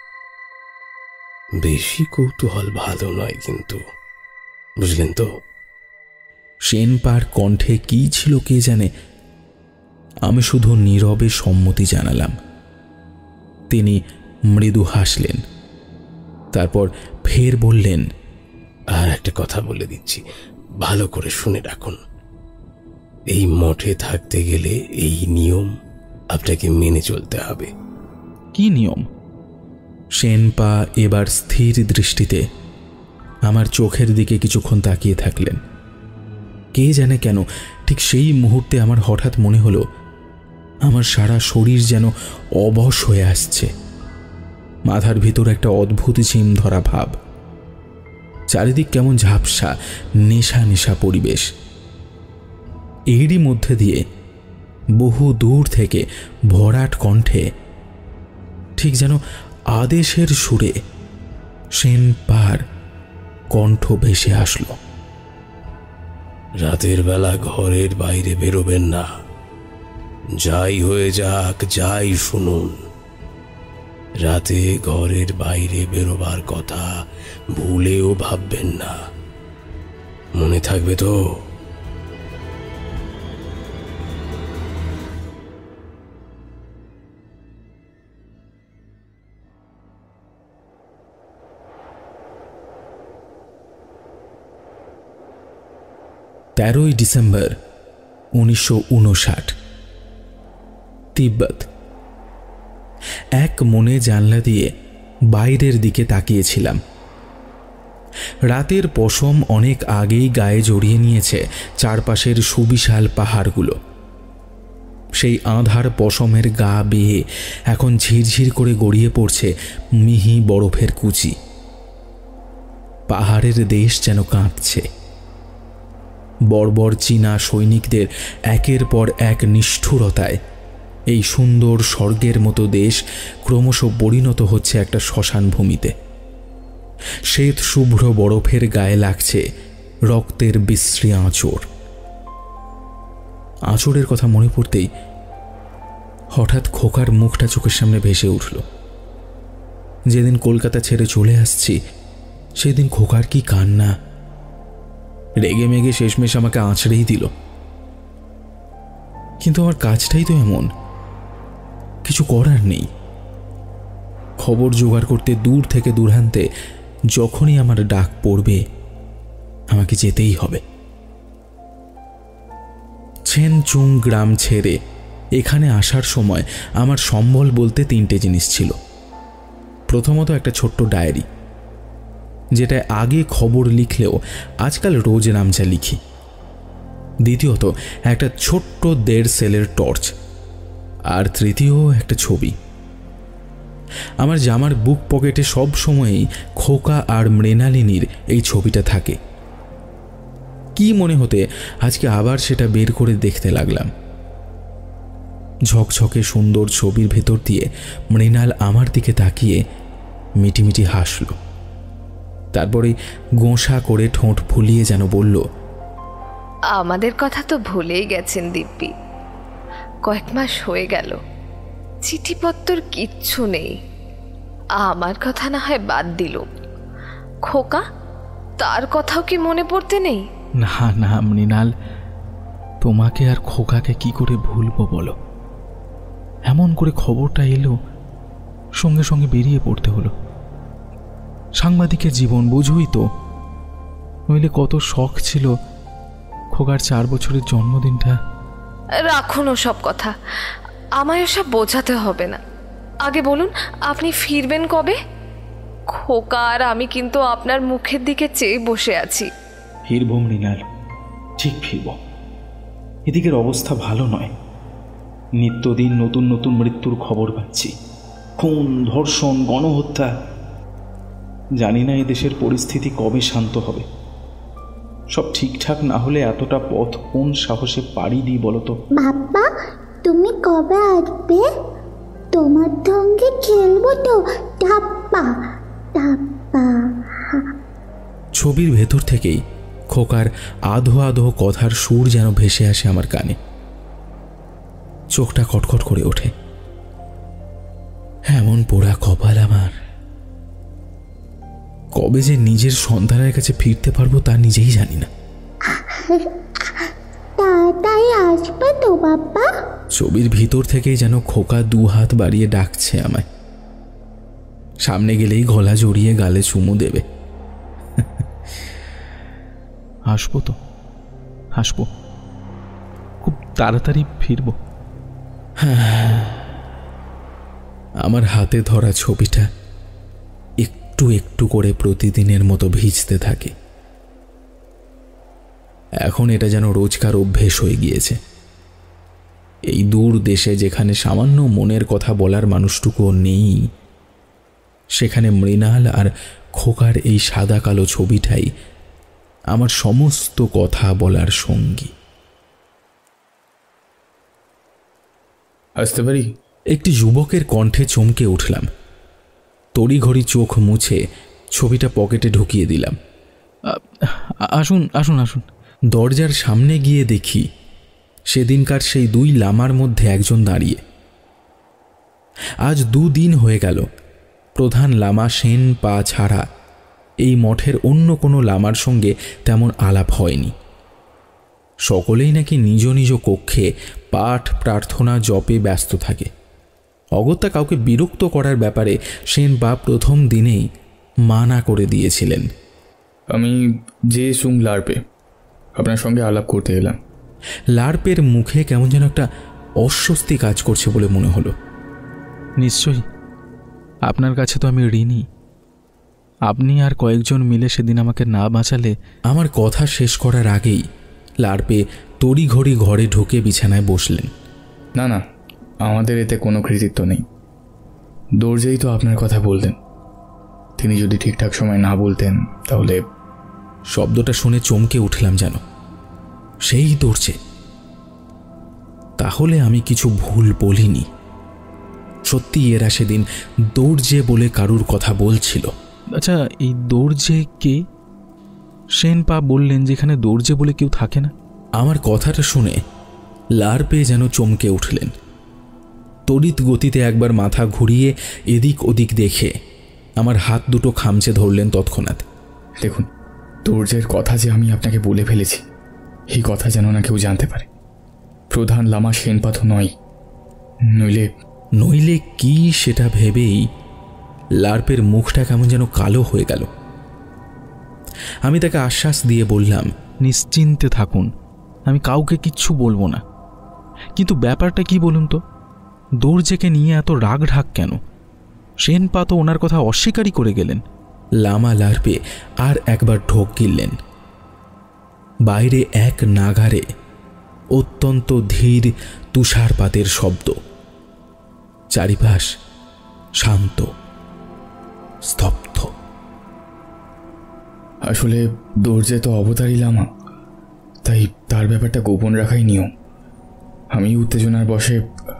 বেশি কৌতূহল ভালো নয় কিন্তু, বুঝলেন তো? সেনপার কণ্ঠে কি ছিল কে জানে, আমি শুধু নীরবে সম্মতি জানালাম। তিনি মৃদু হাসলেন, তারপর ফের বললেন, আর একটা কথা বলে দিচ্ছি, ভালো করে শুনে রাখুন। এই মঠে থাকতে গেলে এই নিয়ম আপনাকে মেনে চলতে হবে। কি নিয়ম? সেনপা এবার স্থির দৃষ্টিতে আমার চোখের দিকে কিছুক্ষণ তাকিয়ে থাকলেন। কে জানে কেন ঠিক সেই মুহূর্তে আমার হঠাৎ মনে হলো আমার সারা শরীর যেন অবশ হয়ে আসছে। মাথার ভিতর একটা অদ্ভুত ঝিম ধরা ভাব, চারিদিক কেমন ঝাপসা নেশা নেশা পরিবেশ। এরই মধ্যে দিয়ে বহু দূর থেকে ভরাট কণ্ঠে ঠিক যেন আদেশের সুরে সেনপার কণ্ঠ ভেসে আসলো, রাতের বেলা ঘরের বাইরে বেরোবেন না, যাই হয়ে যাক যাই শুনুন। রাতে ঘরের বাইরে বেরোবার কথা ভুলেও ভাববেন না, মনে থাকবে তো? তেরোই ডিসেম্বর 1959, তিব্বত। এক মনে জানলা দিয়ে বাইরের দিকে তাকিয়েছিলাম। রাতের পশম অনেক আগেই গায়ে জড়িয়ে নিয়েছে চারপাশের সুবিশাল পাহাড়গুলো। সেই আঁধার পশমের গা বেয়ে এখন ঝিরঝির করে গড়িয়ে পড়ছে মিহি বরফের কুচি। পাহাড়ের দেশ যেন কাঁপছে। বর্বর চীনা সৈনিকদের একের পর এক নিষ্ঠুরতায় এই সুন্দর স্বর্গের মতো দেশ ক্রমশ পরিণত হচ্ছে একটা শ্মশান ভূমিতে। শ্বেত শুভ্র বরফের গায়ে লাগছে রক্তের বিশ্রী আঁচড়। আঁচড়ের কথা মনে পড়তেই হঠাৎ খোকার মুখটা চোখের সামনে ভেসে উঠল। যেদিন কলকাতা ছেড়ে চলে আসছি সেদিন খোকার কি কান্না! রেগে মেগে শেষমেশ আমাকে আঁচড়েই দিল। কিন্তু আমার কাজটাই তো এমন, কিছু করার নেই। খবর জোগাড় করতে দূর থেকে দূরান্তে যখনই আমার ডাক পড়বে আমাকে যেতেই হবে। ছেনচুং গ্রাম ছেড়ে এখানে আসার সময় আমার সম্বল বলতে তিনটে জিনিস ছিল। প্রথমত একটা ছোট্ট ডায়েরি, যেটা আগে খবর লিখলেও আজকাল রোজ নামচা লিখি। দ্বিতীয়ত একটা ছোট্ট 1.5 সেলের টর্চ। আর তৃতীয় একটা ছবি। আমার জামার বুক পকেটে সব সময়ই খোকা আর মৃণালিনীর এই ছবিটা থাকে। কি মনে হতে আজকে আবার সেটা বের করে দেখতে লাগলাম। ঝকঝকে সুন্দর ছবির ভেতর দিয়ে মৃণাল আমার দিকে তাকিয়ে মিটিমিটি হাসল। তারপরে গোঁসা করে ঠোঁট ফুলিয়ে যেন বলল, আমাদের কথা তো ভুলেই গেছেন দিব্যি। কয়েক মাস হয়ে গেল, চিঠিপত্তর কিচ্ছু নেই। আমার কথা না হয় বাদ দিল, খোকা তার কথাও কি মনে পড়তে নেই? না না মৃণাল, তোমাকে আর খোকাকে কি করে ভুলবো বলো? এমন করে খবরটা এলো, সঙ্গে সঙ্গে বেরিয়ে পড়তে হলো। সাংবাদিকের জীবন বুঝুই তো, নইলে কত শখ ছিল খোকার 4 বছরের জন্মদিনটা। রাখুন সব কথা, আমায় ওসব বোঝাতে হবে না। আগে বলুন, আপনি ফিরবেন কবে? খোকা আর আমি কিন্তু আপনার মুখের দিকে চেয়ে বসে আছি। ফিরব মৃণাল, ঠিক ফিরব। এদিকের অবস্থা ভালো নয়। নিত্যদিন নতুন নতুন মৃত্যুর খবর পাচ্ছি, খুন, ধর্ষণ, গণহত্যা। জানি না এদেশের পরিস্থিতি কবে শান্ত হবে। সব ঠিকঠাক না হলে এতটা পথ কোন সাহসে পাড়ি দিই বলতো? বাবা, তুমি কবে আসবে? তোমার সঙ্গে খেলবো তো। টাপ্পা টাপ্পা। ছবির ভেতর থেকেই খোকার আধো আধো কথার সুর যেন ভেসে আসে আমার কানে। চোখটা কটকট করে ওঠে। এমন পোড়া কপাল আমার। কবে যে নিজের সন্তানের কাছে ফিরতে পারবো তা নিজেই জানি না। তাড়াতাড়ি আসবে তো বাবা? ছবির ভিতর থেকেই যেন খোকা 2 হাত বাড়িয়ে ডাকছে আমায়। সামনে গেলেই গলা জড়িয়ে গালে চুমু দেবে। আসবো তো, আসবো, খুব তাড়াতাড়ি ফিরবো। আমার হাতে ধরা ছবিটা একটু একটু করে প্রতিদিনের মতো ভিজতে থাকে। এখন এটা যেন রোজকার অভ্যেস হয়ে গিয়েছে। এই দূর দেশে যেখানে সামান্য মনের কথা বলার মানুষটুকুও নেই, সেখানে মৃণাল আর খোকার এই সাদা কালো ছবিটাই আমার সমস্ত কথা বলার সঙ্গী। আসতে পারি? একটি যুবকের কণ্ঠে চমকে উঠলাম। তড়িঘড়ি চোখ মুছে ছবিটা পকেটে ঢুকিয়ে দিলাম। আসুন আসুন আসুন। দরজার সামনে গিয়ে দেখি সেদিনকার সেই 2 লামার মধ্যে একজন দাঁড়িয়ে। আজ 2 দিন হয়ে গেল প্রধান লামা সেন পা ছাড়া এই মঠের অন্য কোনো লামার সঙ্গে তেমন আলাপ হয়নি। সকলেই নাকি নিজ নিজ কক্ষে পাঠ প্রার্থনা জপে ব্যস্ত থাকে। অগত্যা কাউকে বিরক্ত করার ব্যাপারে সেন পা প্রথম দিনেই মানা করে দিয়েছিলেন। আমি যে সুং লার্পে আপনার সঙ্গে আলাপ করতে এলাম। লার্পের মুখে কেমন যেন একটা অস্বস্তি কাজ করছে বলে মনে হলো। নিশ্চয়ই, আপনার কাছে তো আমি ঋণী। আপনি আর কয়েকজন মিলে সেদিন আমাকে না বাঁচালে। আমার কথা শেষ করার আগেই লার্পে তড়িঘড়ি ঘরে ঢুকে বিছানায় বসলেন। না না, আমাদের এতে কোনো কৃতিত্ব নেই। দরজেই তো আপনার কথা বলতেন। তিনি যদি ঠিকঠাক সময় না বলতেন তাহলে। শব্দটা শুনে চমকে উঠলাম যেন। সেই দরজে? তাহলে আমি কিছু ভুল বলিনি। সত্যি এরা সেদিন দরজে বলে কারুর কথা বলছিল। আচ্ছা, এই দরজে কে? সেন পা বললেন যেখানে দরজে বলে কেউ থাকে না। আমার কথাটা শুনে লার্পে যেন চমকে উঠলেন। তড়িৎ গতিতে একবার মাথা ঘুরিয়ে এদিক ওদিক দেখে আমার হাত দুটো খামচে ধরলেন তৎক্ষণাৎ। দেখুন, দরজের কথা যে আমি আপনাকে বলে ফেলেছি, এই কথা যেন না কেউ জানতে পারে। প্রধান লামা সেনপা তো নয়। নইলে কি সেটা ভেবেই লার্পের মুখটা কেমন যেন কালো হয়ে গেল। আমি তাকে আশ্বাস দিয়ে বললাম, নিশ্চিন্তে থাকুন, আমি কাউকে কিচ্ছু বলবো না। কিন্তু ব্যাপারটা কি বলুন তো? দরজেকে নিয়ে এত রাগ ঢাক কেন? সেনপা তো ওনার কথা অস্বীকারই করে গেলেন। লামা লার্পে আর একবার ঢোক গিললেন। বাইরে এক নাগারে অত্যন্ত ধীর তুষারপাতের শব্দ। চারিপাশ শান্ত, স্তব্ধ। আসলে দরজে তো অবতারী লামা, তাই তার ব্যাপারটা গোপন রাখাই নিয়ম। আমি উত্তেজনার বশে।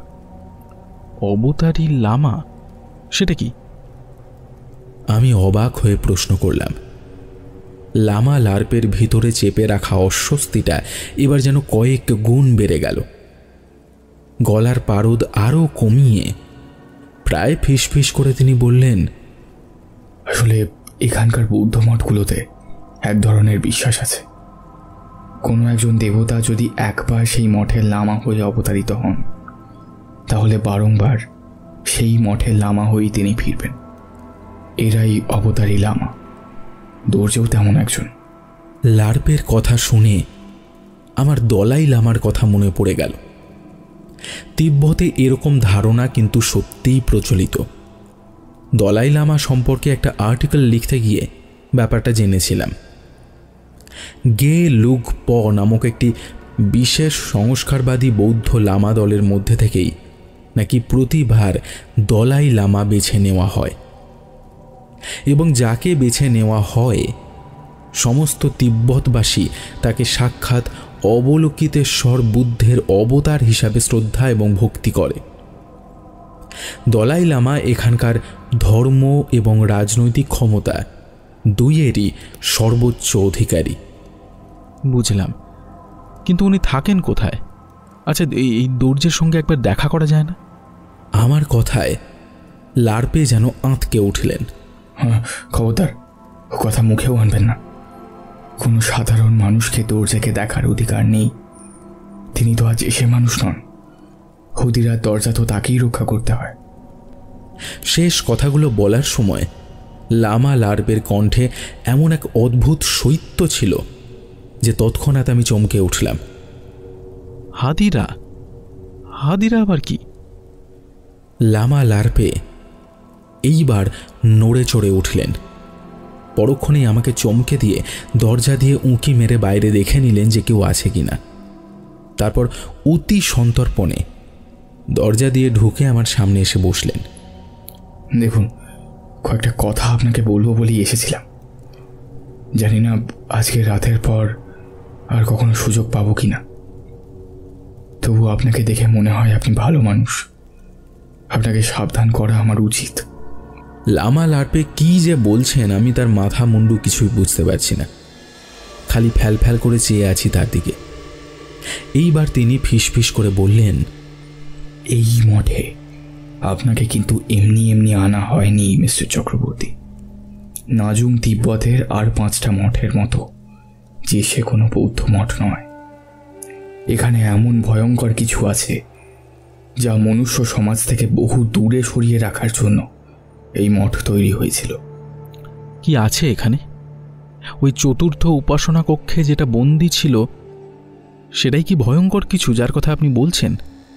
অবতারী লামা? সেটা কি? আমি অবাক হয়ে প্রশ্ন করলাম। লামা লার্পের ভিতরে চেপে রাখা অস্বস্তিটা এবার যেন কয়েক গুণ বেড়ে গেল। গলার পারদ আরও কমিয়ে প্রায় ফিসফিস করে তিনি বললেন, আসলে এখানকার বৌদ্ধ মঠগুলোতে এক ধরনের বিশ্বাস আছে। কোনো একজন দেবতা যদি একবার সেই মঠের লামা হয়ে অবতারিত হন, তাহলে বারংবার সেই মঠের লামা হয়েই তিনি ফিরবেন। এরাই অবতারী লামা। দরজেও তেমন একজন। লার্পের কথা শুনে আমার দলাই লামার কথা মনে পড়ে গেল। তিব্বতে এরকম ধারণা কিন্তু সত্যিই প্রচলিত। দলাই লামা সম্পর্কে একটা আর্টিকেল লিখতে গিয়ে ব্যাপারটা জেনেছিলাম। গে লুগ প নামক একটি বিশেষ সংস্কারবাদী বৌদ্ধ লামা দলের মধ্যে থেকেই নাকি প্রতিবার দলাই লামা বেছে নেওয়া হয়, এবং যাকে বেছে নেওয়া হয় সমস্ত তিব্বতবাসী তাকে সাক্ষাৎ অবলোকিতেশ্বর বুদ্ধের অবতার হিসাবে শ্রদ্ধা এবং ভক্তি করে। দলাই লামা এখানকার ধর্ম এবং রাজনৈতিক ক্ষমতা দুইয়েরই সর্বোচ্চ অধিকারী। বুঝলাম, কিন্তু উনি থাকেন কোথায়? আচ্ছা, এই দর্জির সঙ্গে একবার দেখা করা যায় না? আমার কথায় লার্পে যেন আঁতকে উঠলেন। হ্যাঁ, খবরদার, ও কথা মুখেও আনবেন না। কোনো সাধারণ মানুষকে দরজাকে দেখার অধিকার নেই। তিনি তো আজ এসে মানুষ নন। হুদিরার দরজা তো তাকেই রক্ষা করতে হয়। শেষ কথাগুলো বলার সময় লামা লার্পের কণ্ঠে এমন এক অদ্ভুত শৈত্য ছিল যে তৎক্ষণাৎ আমি চমকে উঠলাম। হাদিরা? হাদিরা আবার কি? লামা লার্পে এইবার নড়ে চড়ে উঠলেন। পরক্ষণেই আমাকে চমকে দিয়ে দরজা দিয়ে উঁকি মেরে বাইরে দেখে নিলেন যে কেউ আছে কিনা। তারপর অতি সন্তর্পণে দরজা দিয়ে ঢুকে আমার সামনে এসে বসলেন। দেখুন, কয়েকটা কথা আপনাকে বলবো বলেই এসেছিলাম। জানি না আজকে রাতের পর আর কখনো সুযোগ পাবো কিনা। তবু আপনাকে দেখে মনে হয় আপনি ভালো মানুষ। আপনাকে সাবধান করা আমার উচিত। লামা লার্পে কি যে বলছেন আমি তার মাথা মুন্ডু কিছুই বুঝতে পারছি না। খালি ফ্যাল ফ্যাল করে চেয়ে আছি তার দিকে। এইবার তিনি ফিসফিস করে বললেন, এই মঠে আপনাকে কিন্তু এমনি এমনি আনা হয়নি মিস্টার চক্রবর্তী। নাজুং তিব্বতের আর 5টা মঠের মতো যে সে কোনো বৌদ্ধ মঠ নয়। এখানে এমন ভয়ঙ্কর কিছু আছে যা মনুষ্য সমাজ থেকে বহু দূরে সরিয়ে রাখার জন্য এই মঠ তৈরি হয়েছিল। কি আছে এখানে? ওই চতুর্থ উপাসনা কক্ষে যেটা বন্দী ছিল সেটাই কি ভয়ঙ্কর কিছু যার কথা আপনি বলছেন?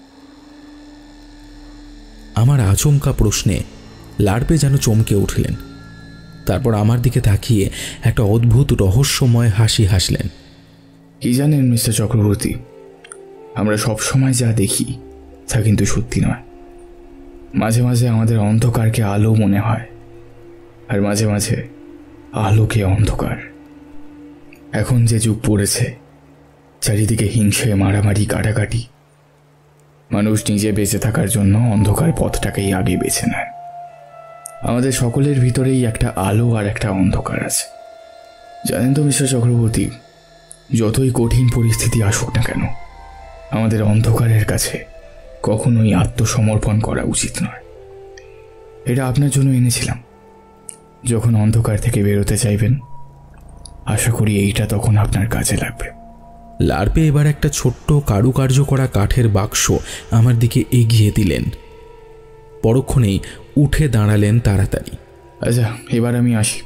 আমার আচমকা প্রশ্নে লার্পে যেন চমকে উঠলেন। তারপর আমার দিকে তাকিয়ে একটা অদ্ভুত রহস্যময় হাসি হাসলেন। কি জানেন মিস্টার চক্রবর্তী, আমরা সব সময় যা দেখি তা কিন্তু সত্যি নয়। মাঝে মাঝে আমাদের অন্ধকারকে আলো মনে হয়, আর মাঝে মাঝে আলোকে অন্ধকার। এখন যে যুগ পড়েছে, চারিদিকে হিংসে, মারামারি, কাটাকাটি। মানুষ নিজে বেঁচে থাকার জন্য অন্ধকার পথটাকেই আগে বেছে নেয়। আমাদের সকলের ভিতরেই একটা আলো আর একটা অন্ধকার আছে। জানেন তো মিস্টার চক্রবর্তী, যতই কঠিন পরিস্থিতি আসুক না কেন, আমাদের অন্ধকারের কাছে কখনোই আত্মসমর্পণ করা উচিত নয়। এটা আপনার জন্য এনেছিলাম। যখন অন্ধকার থেকে বেরোতে চাইবেন, আশা করি এইটা তখন আপনার কাজে লাগবে। লার্পে এবার একটা ছোট্ট কারুকার্য করা কাঠের বাক্স আমার দিকে এগিয়ে দিলেন। পরক্ষণেই উঠে দাঁড়ালেন তাড়াতাড়ি। আচ্ছা, এবার আমি আসি।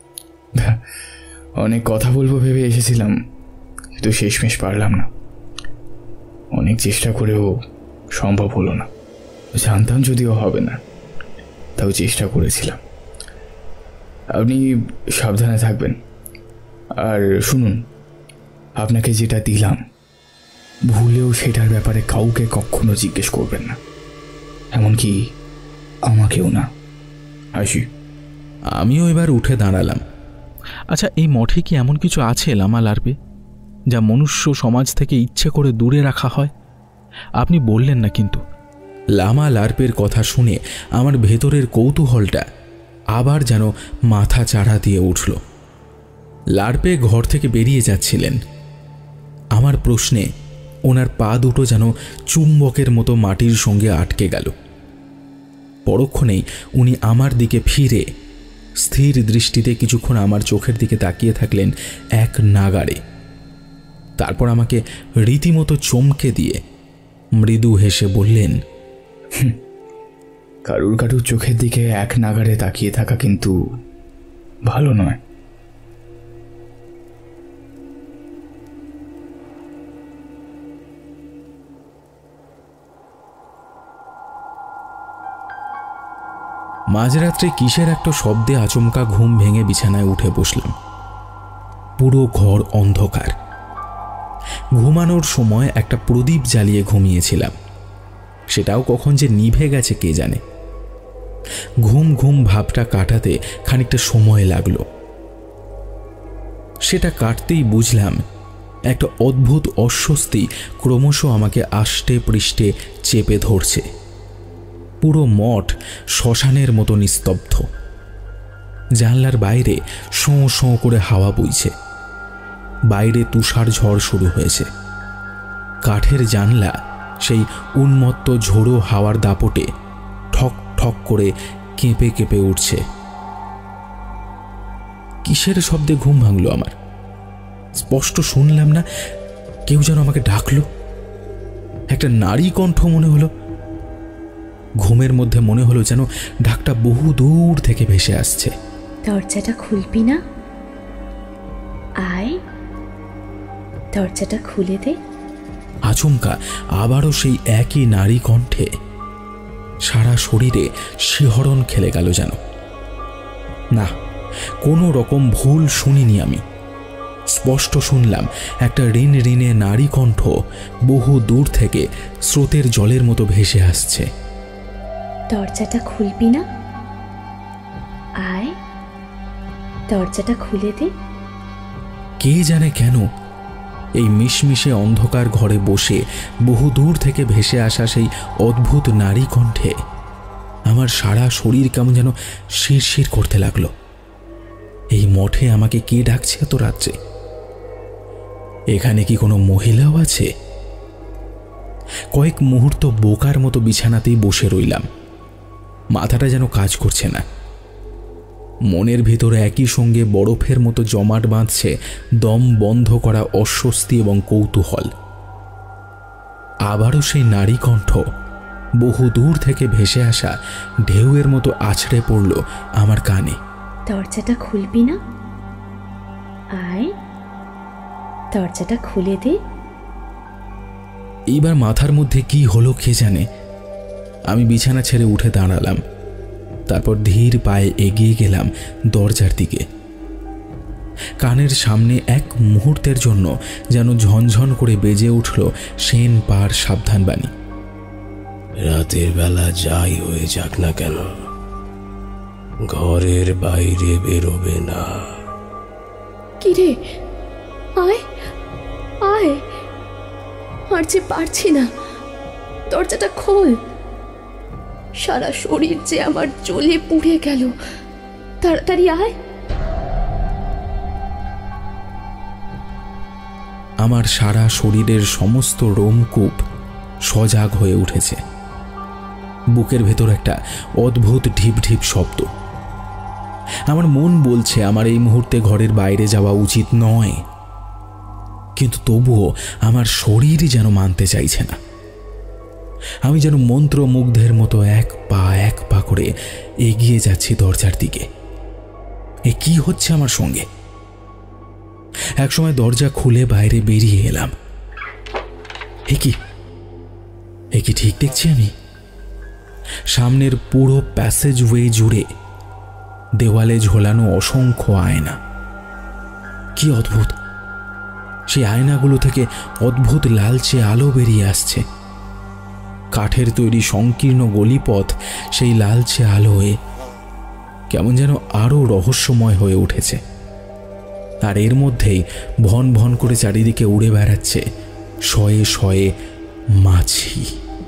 অনেক কথা বলবো ভেবে এসেছিলাম, কিন্তু শেষমেশ পারলাম না। অনেক চেষ্টা করেও সম্ভব হলো না। জানতাম যদিও হবে না, তাও চেষ্টা করেছিলাম। আপনি সাবধানে থাকবেন। আর শুনুন, আপনাকে যেটা দিলাম ভুলেও সেটার ব্যাপারে কাউকে কখনো জিজ্ঞেস করবেন না, এমনকি আমাকেও না। আসি। আমিও এবার উঠে দাঁড়ালাম। আচ্ছা, এই মঠে কি এমন কিছু আছে লামা লার্পে যা মনুষ্য সমাজ থেকে ইচ্ছে করে দূরে রাখা হয়? আপনি বললেন না কিন্তু। লামা লার্পের কথা শুনে আমার ভেতরের কৌতূহলটা আবার যেন মাথা চাড়া দিয়ে উঠল। লার্পে ঘর থেকে বেরিয়ে যাচ্ছিলেন। আমার প্রশ্নে ওনার পা দুটো যেন চুম্বকের মতো মাটির সঙ্গে আটকে গেল। পরক্ষণেই উনি আমার দিকে ফিরে স্থির দৃষ্টিতে কিছুক্ষণ আমার চোখের দিকে তাকিয়ে থাকলেন এক নাগাড়ে। তারপর আমাকে রীতিমতো চমকে দিয়ে মৃদু হেসে বললেন, কারুর কারুর চোখের দিকে এক নাগাড়ে তাকিয়ে থাকা কিন্তু ভালো নয়। মাঝরাত্রে কিসের একটা শব্দে আচমকা ঘুম ভেঙে বিছানায় উঠে বসলাম। পুরো ঘর অন্ধকার। ঘুমানোর সময় একটা প্রদীপ জ্বালিয়ে ঘুমিয়েছিলাম, সেটাও কখন যে নিভে গেছে কে জানে। ঘুম ঘুম ভাবটা কাটাতে খানিকটা সময় লাগলো। সেটা কাটতেই বুঝলাম একটা অদ্ভুত অস্বস্তি ক্রমশ আমাকে আষ্টে পৃষ্ঠে চেপে ধরছে। পুরো মঠ শ্মশানের মতো নিস্তব্ধ। জানলার বাইরে শোঁ শোঁ করে হাওয়া বইছে। বাইরে তুষার ঝড় শুরু হয়েছে। কাঠের জানলা সেই উন্মত্ত ঝোড়ো হাওয়ার দাপটে ঠক ঠক করে কেঁপে কেঁপে উঠছে। কিসের শব্দে ঘুম ভাঙল আমার? স্পষ্ট শুনলাম না, কেউ যেন আমাকে ডাকলো। একটা নারী কণ্ঠ মনে হলো। ঘুমের মধ্যে মনে হলো যেন ডাকটা বহু দূর থেকে ভেসে আসছে। দরজাটা খুলবি না? আয়, দরজাটা খুলে দে। আচমকা আবারও সেই একই নারী কণ্ঠে। সারা শরীরে শিহরণ খেলে গেল যেন। না, কোনো রকম ভুল শুনিনি আমি। স্পষ্ট শুনলাম একটা ঋণ ঋণে নারী কণ্ঠ বহু দূর থেকে স্রোতের জলের মতো ভেসে আসছে। দরজাটা খুলবি না? আয়, দরজাটা খুলে দে। কে জানে কেন এই মিশমিশে অন্ধকার ঘরে বসে বহু দূর থেকে ভেসে আসা সেই অদ্ভুত নারী কণ্ঠে আমার সারা শরীর কেমন যেন শিরশির করতে লাগলো। এই মঠে আমাকে কে ডাকছে এত রাত্রে? এখানে কি কোনো মহিলাও আছে? কয়েক মুহূর্ত বোকার মতো বিছানাতেই বসে রইলাম। মাথাটা যেন কাজ করছে না। মনের ভিতরে একই সঙ্গে বরফের মতো জমাট বাঁধছে দম বন্ধ করা অস্বস্তি এবং কৌতূহল। আবারও সেই নারী কণ্ঠ বহু দূর থেকে ভেসে আসা ঢেউয়ের মতো আছড়ে পড়ল আমার কানে। দরজাটা খুলবি না? আয়, দরজাটা খুলে দে। এইবার মাথার মধ্যে কি হলো কে জানে। আমি বিছানা ছেড়ে উঠে দাঁড়ালাম। তারপর ধীর পায়ে এগিয়ে গেলাম দরজার দিকে। কানের সামনে এক মুহূর্তের জন্য যেন ঝনঝন করে বেজে উঠল সেন পার সাবধানবাণী। রাতের বেলা যাই হয়ে যাক না কেন, ঘরের বাইরে বেরোবে না। কিরে, আয় আয়, আর যে পারছি না, দরজাটা খোল। সারা শরীর যে আমার জ্বলে পুড়ে গেল, তাড়াতাড়ি আয়। আমার সারা শরীরের সমস্ত রোমকূপ সজাগ হয়ে উঠেছে। বুকের ভেতর একটা অদ্ভুত ঢিপ ঢিপ শব্দ। আমার মন বলছে আমার এই মুহূর্তে ঘরের বাইরে যাওয়া উচিত নয়, কিন্তু তবুও আমার শরীর যেন মানতে চাইছে না। আমি যেন মন্ত্রমুগ্ধের মতো এক পা করে এগিয়ে যাচ্ছি দরজার দিকে। এ কি হচ্ছে আমার সঙ্গে? একসময় দরজা খুলে বাইরে বেরিয়ে এলাম। এ কি ঠিক দেখছি আমি? সামনের পুরো প্যাসেজওয়ে জুড়ে দেওয়ালে ঝোলানো অসংখ্য আয়না। কি অদ্ভুত! সেই আয়নাগুলো থেকে অদ্ভুত লালচে আলো বেরিয়ে আসছে। কাঠের তৈরি সংকীর্ণ গলিপথ সেই লালচে আলোয় কেমন যেন আরো রহস্যময় হয়ে উঠেছে। আর এর মধ্যেই ভন ভন করে চারিদিকে উড়ে বেড়াচ্ছে শয়ে শয়ে মাছি।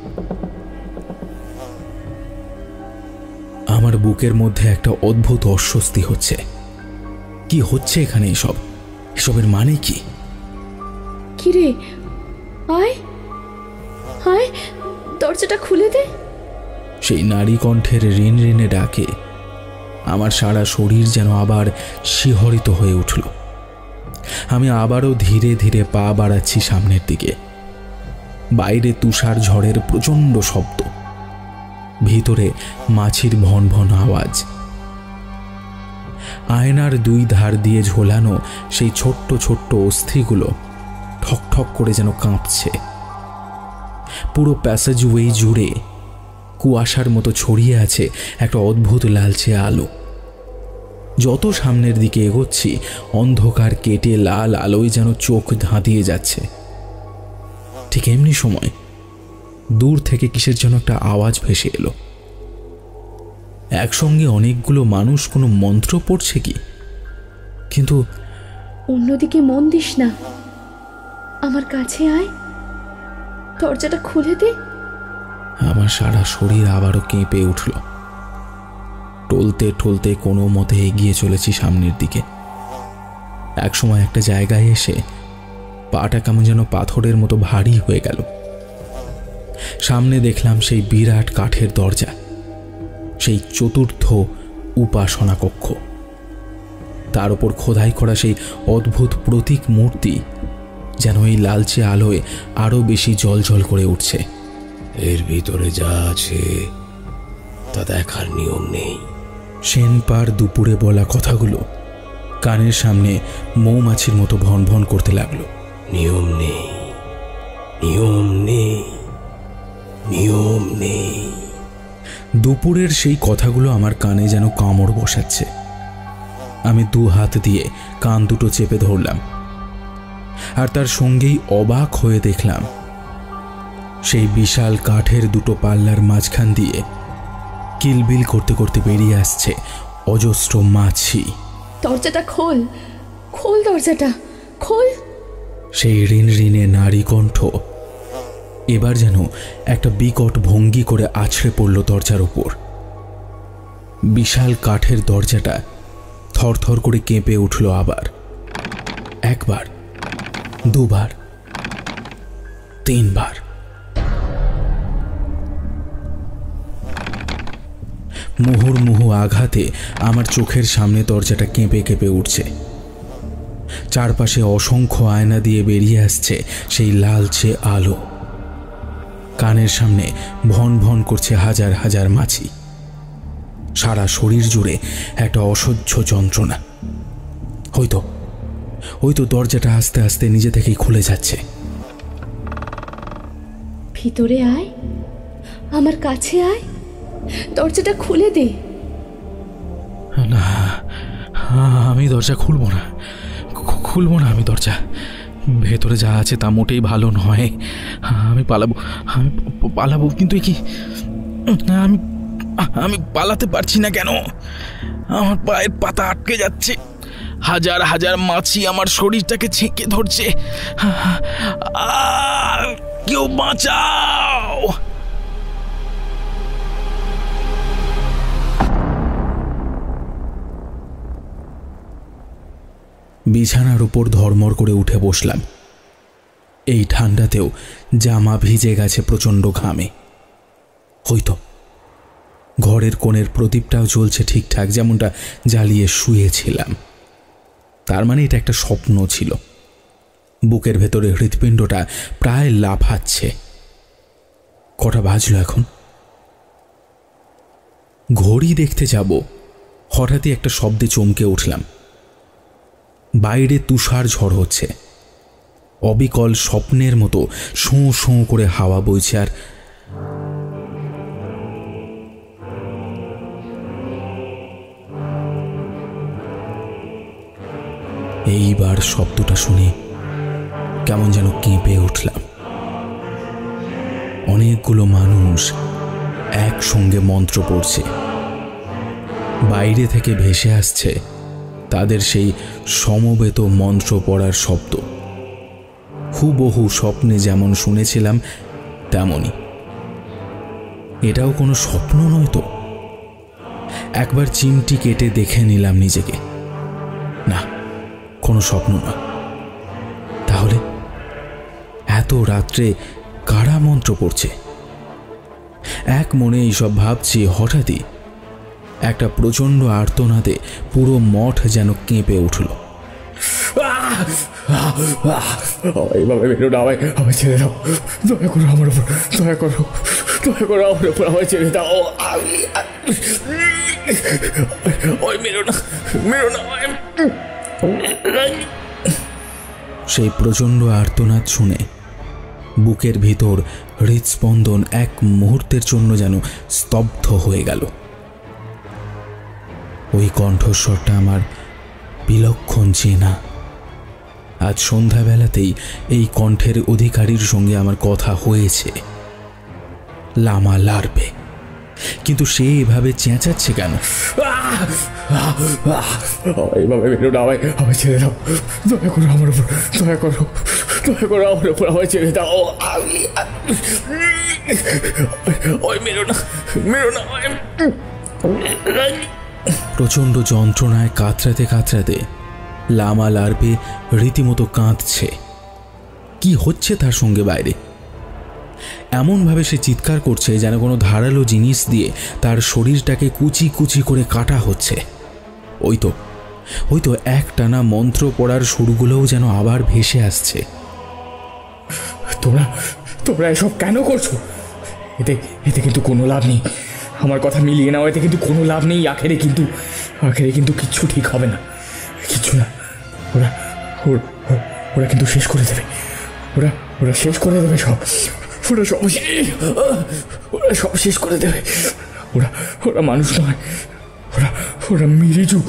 আমার বুকের মধ্যে একটা অদ্ভুত অস্বস্তি হচ্ছে। কি হচ্ছে এখানে? এসবের মানে কি? কিরে, আয় আয়, দরজাটা খুলে দে। সেই নারী কণ্ঠের ঋণ ঋণে ডাকে আমার সারা শরীর যেন আবার শিহরিত হয়ে উঠল। আমি আবারও ধীরে ধীরে পা বাড়াচ্ছি সামনের দিকে। বাইরে তুষার ঝড়ের প্রচণ্ড শব্দ, ভিতরে মাছির ভন ভন আওয়াজ। আয়নার দুই ধার দিয়ে ঝোলানো সেই ছোট্ট ছোট্ট অস্থিগুলো ঠক ঠক করে যেন কাঁপছে। পুরো প্যাসেজওয়ে জুড়ে কুয়াশার মতো ছড়িয়ে আছে একটা অদ্ভুত লালচে আলো। যত সামনের দিকে এগোচ্ছি অন্ধকার কেটে লাল আলোয় যেন চোখ ধাঁধিয়ে যাচ্ছে। ঠিক এমনি সময় দূর থেকে কিসের যেন একটা আওয়াজ ভেসে এলো। একসঙ্গে অনেকগুলো মানুষ কোনো মন্ত্র পড়ছে কি, কিন্তু অন্যদিকে মন দিস না, আমার কাছে আয়, দরজাটা খুলে দে। আমার সারা শরীর আবারও কেঁপে উঠল। টলতে টলতে কোনো মতে এগিয়ে চলেছি সামনের দিকে। একসময় একটা জায়গায় এসে পাটা কেমন যেন পাথরের মতো ভারী হয়ে গেল। সামনে দেখলাম সেই বিরাট কাঠের দরজা, সেই চতুর্থ উপাসনা কক্ষ। তার উপর খোদাই করা সেই অদ্ভুত প্রতীক মূর্তি যেন এই লালচে আলোয় আরো বেশি জ্বলজ্বল করে উঠছে। এর ভিতরে যা আছে তা দেখার নিয়ম নেই। সেনপার দুপুরে বলা কথাগুলো কানের সামনে মৌমাছির মতো ভন ভন করতে লাগলো। নিয়ম নেই, নিয়ম নেই, নিয়ম নেই। দুপুরের সেই কথাগুলো আমার কানে যেন কামড় বসাচ্ছে। আমি দু হাত দিয়ে কান দুটো চেপে ধরলাম, আর তার সঙ্গেই অবাক হয়ে দেখলাম সেই বিশাল কাঠের দুটো পাল্লার মাঝখান দিয়ে কিলবিল করতে করতে বেরিয়ে আসছে অজস্র মাছি। দরজাটা খোল, খোল দরজাটা খোল। সেই ঋণ ঋণে নারী কণ্ঠ এবার যেন একটা বিকট ভঙ্গি করে আছড়ে পড়ল দরজার উপর। বিশাল কাঠের দরজাটা থরথর করে কেঁপে উঠল আবার। একবার, দুবার, তিনবার। মুহুর্মুহু আঘাতে আমার চোখের সামনে দরজাটা কেঁপে কেঁপে উঠছে। চারপাশে অসংখ্য আয়না দিয়ে বেরিয়ে আসছে সেই লালচে আলো। কানের সামনে ভন ভন করছে হাজার হাজার মাছি। সারা শরীর জুড়ে একটা অসহ্য যন্ত্রণা। হয়তো দরজাটা আস্তে আস্তে নিজে থেকেই খুলে যাচ্ছে। ভিতরে আয়, আমার কাছে আয়, দরজাটা খুলে দে। না, আমি দরজা খুলবো না, আমি দরজা। ভেতরে যা আছে তা মোটেই ভালো নয়। আমি পালাবো, কিন্তু কি আমি পালাতে পারছি না কেন? আমার পায়ের পাতা আটকে যাচ্ছে। হাজার হাজার মাছি আমার শরীরটাকে ছেঁকে ধরছে। কেউ বাঁচাও! বিছানার উপর ধর্মর করে উঠে বসলাম। এই ঠান্ডাতেও জামা ভিজে গেছে প্রচণ্ড ঘামে। হয়তো ঘরের কোণের প্রদীপটাও জ্বলছে ঠিকঠাক, যেমনটা জ্বালিয়ে শুয়েছিলাম। তার মানে এটা একটা স্বপ্ন ছিল। বুকের ভেতরে হৃৎপিণ্ডটা প্রায় লাফাচ্ছে। কটা বাজলো এখন? ঘড়ি দেখতে যাব, হঠাৎই একটা শব্দে চমকে উঠলাম। বাইরে তুষার ঝড় হচ্ছে। অবিকল স্বপ্নের মতো শোঁ শোঁ করে হাওয়া বইছে। আর এইবার শব্দটা শুনে কেমন যেন কেঁপে উঠলাম। অনেকগুলো মানুষ একসঙ্গে মন্ত্র পড়ছে। বাইরে থেকে ভেসে আসছে তাদের সেই সমবেত মন্ত্র পড়ার শব্দ। হুবহু স্বপ্নে যেমন শুনেছিলাম তেমনই। এটাও কোনো স্বপ্ন নয় তো? একবার চিমটি কেটে দেখে নিলাম নিজেকে। না, কোনো স্বপ্ন নয়। তাহলে এত রাত্রে কারা মন্ত্র পড়ছে? এক মনে এইসব ভাবছি, হঠাৎই একটা প্রচণ্ড আর্তনাদে পুরো মঠ যেন কেঁপে উঠল। এইভাবে বেরো না, আমায় ছেড়ে দাও, দয়া করো আমার উপর, দয়া করো আমার উপর, আমায় ছেড়ে দাও। ওই মেরো না। সেই প্রচণ্ড আর্তনাদ শুনে বুকের ভিতর হৃদস্পন্দন এক মুহূর্তের জন্য যেন স্তব্ধ হয়ে গেল। ওই কণ্ঠস্বরটা আমার বিলক্ষণ চেনা। আজ সন্ধ্যাবেলাতেই এই কণ্ঠের অধিকারীর সঙ্গে আমার কথা হয়েছে, লামা লার্পে। কিন্তু সে এভাবে চেঁচাচ্ছে কেন? এভাবে বেরো না, আমায় ছেড়ে দাও, দয়া করো আমার উপর, দয়া করো, দয়া করো আমার উপর, আমায় ছেড়ে দাও। ওই মেরো না, মেরো না। প্রচণ্ড যন্ত্রণায় কাতরাতে কাতরাতে লামা লার্পে রীতিমতো কাঁদছে। কি হচ্ছে তার সঙ্গে বাইরে? এমনভাবে সে চিৎকার করছে যেন কোনো ধারালো জিনিস দিয়ে তার শরীরটাকে কুচি কুচি করে কাটা হচ্ছে। ওই তো একটানা মন্ত্র পড়ার সুরগুলোও যেন আবার ভেসে আসছে। তোমরা এসব কেন করছো? এতে কিন্তু কোনো লাভ নেই। আমার কথা মিলিয়ে নাও, এতে কিন্তু কোনো লাভ নেই। আখেরে কিন্তু কিচ্ছু ঠিক হবে না, কিচ্ছু না। ওরা কিন্তু শেষ করে দেবে, ওরা শেষ করে দেবে সব, ওরা সব শেষ করে দেবে। ওরা মানুষ নয়, ওরা মিরিজু।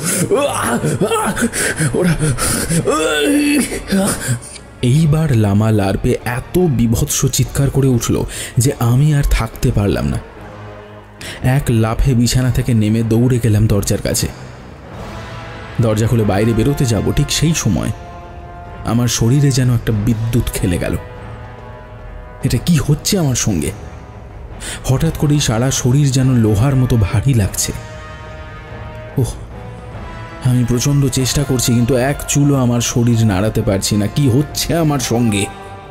এইবার লামা লার্পে এত বিভৎস চিৎকার করে উঠল যে আমি আর থাকতে পারলাম না। এক লাফে বিছানা থেকে নেমে দৌড়ে গেলাম দরজার কাছে। দরজা খুলে বাইরে বেরোতে যাব, ঠিক সেই সময় আমার শরীরে যেন একটা বিদ্যুৎ খেলে গেল। এটা কি হচ্ছে আমার সঙ্গে? হঠাৎ করেই সারা শরীর যেন লোহার মতো ভারী লাগছে। ওহ, আমি প্রচণ্ড চেষ্টা করছি কিন্তু এক চুলও আমার শরীর নাড়াতে পারছি না। কি হচ্ছে আমার সঙ্গে?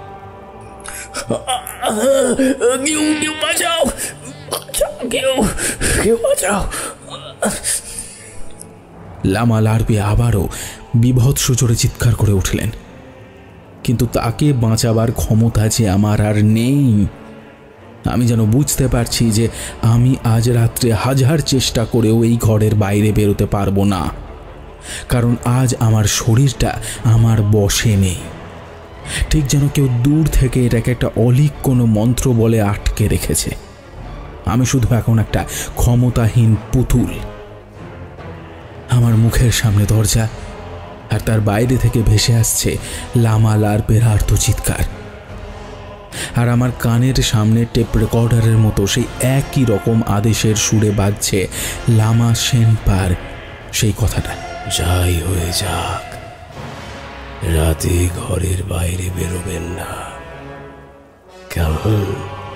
লামা লার্পে আবারও বিভৎস জোরে চিৎকার করে উঠলেন, কিন্তু তাকে বাঁচাবার ক্ষমতা যে আমার আর নেই। আমি যেন বুঝতে পারছি যে আমি আজ রাত্রে হাজার চেষ্টা করেও এই ঘরের বাইরে বেরোতে পারবো না, কারণ আজ আমার শরীরটা আমার বশে নেই। ঠিক যেন কেউ দূর থেকে এটাকে একটা অলিক কোনো মন্ত্র বলে আটকে রেখেছে। আমি শুধু এখন একটা ক্ষমতাহীন পুতুল। আমার মুখের সামনে দরজা, আর তার বাইরে থেকে ভেসে আসছে লামা লার্পের আর্ত চিৎকার। আর আমার কানের সামনে টেপ রেকর্ডারের মতো সেই একই রকম আদেশের সুরে বাজছে লামা শেনপার সেই কথাটা, যাই হয়ে যাক, রাতে ঘরের বাইরে বেরোবেন না, কেমন?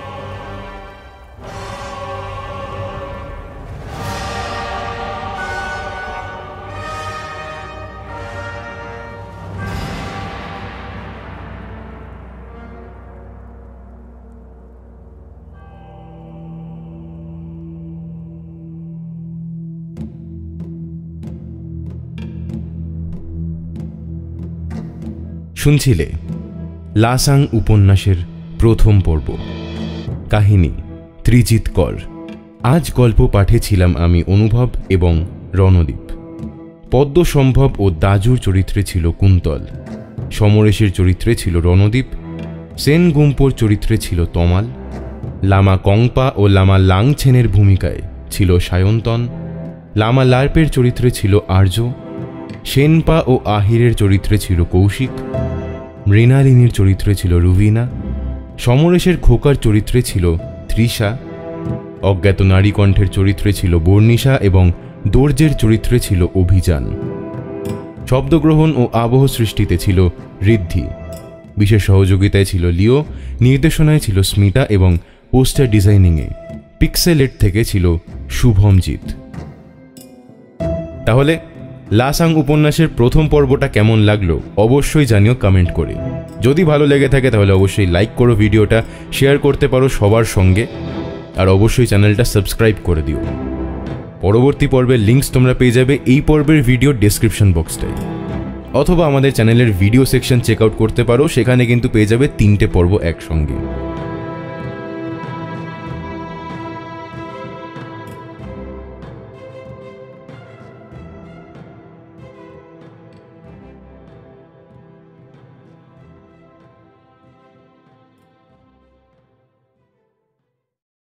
শুনছিলে লাসাং উপন্যাসের প্রথম পর্ব, কাহিনী ত্রিজিৎ কর। আজ গল্প পাঠে ছিলাম আমি অনুভব এবং রণদীপ। পদ্মসম্ভব ও দাজুর চরিত্রে ছিল কুন্তল, সমরেশের চরিত্রে ছিল রণদীপ, সেন গুম্পোর চরিত্রে ছিল তমাল, লামা কংপা ও লামা লাংছেনের ভূমিকায় ছিল সায়ন্তন, লামা লার্পের চরিত্রে ছিল আর্য, সেনপা ও আহিরের চরিত্রে ছিল কৌশিক, মৃণালিনীর চরিত্রে ছিল রুবিনা, সমরেশের খোকার চরিত্রে ছিল তৃষা, অজ্ঞাত নারী কণ্ঠের চরিত্রে ছিল বর্ণিশা এবং দর্জের চরিত্রে ছিল অভিযান। শব্দগ্রহণ ও আবহ সৃষ্টিতে ছিল ঋদ্ধি, বিশেষ সহযোগিতায় ছিল লিও, নির্দেশনায় ছিল স্মিতা এবং পোস্টার ডিজাইনিংয়ে পিক্সেলেট থেকে ছিল শুভমজিৎ। তাহলে লাসাং উপন্যাসের প্রথম পর্বটা কেমন লাগলো অবশ্যই জানিও কমেন্ট করে। যদি ভালো লেগে থাকে তাহলে অবশ্যই লাইক করো ভিডিওটা, শেয়ার করতে পারো সবার সঙ্গে, আর অবশ্যই চ্যানেলটা সাবস্ক্রাইব করে দিও। পরবর্তী পর্বের লিঙ্কস তোমরা পেয়ে যাবে এই পর্বের ভিডিও ডেসক্রিপশন বক্সটায়, অথবা আমাদের চ্যানেলের ভিডিও সেকশন চেক আউট করতে পারো, সেখানে কিন্তু পেয়ে যাবে 3টে পর্ব একসঙ্গে।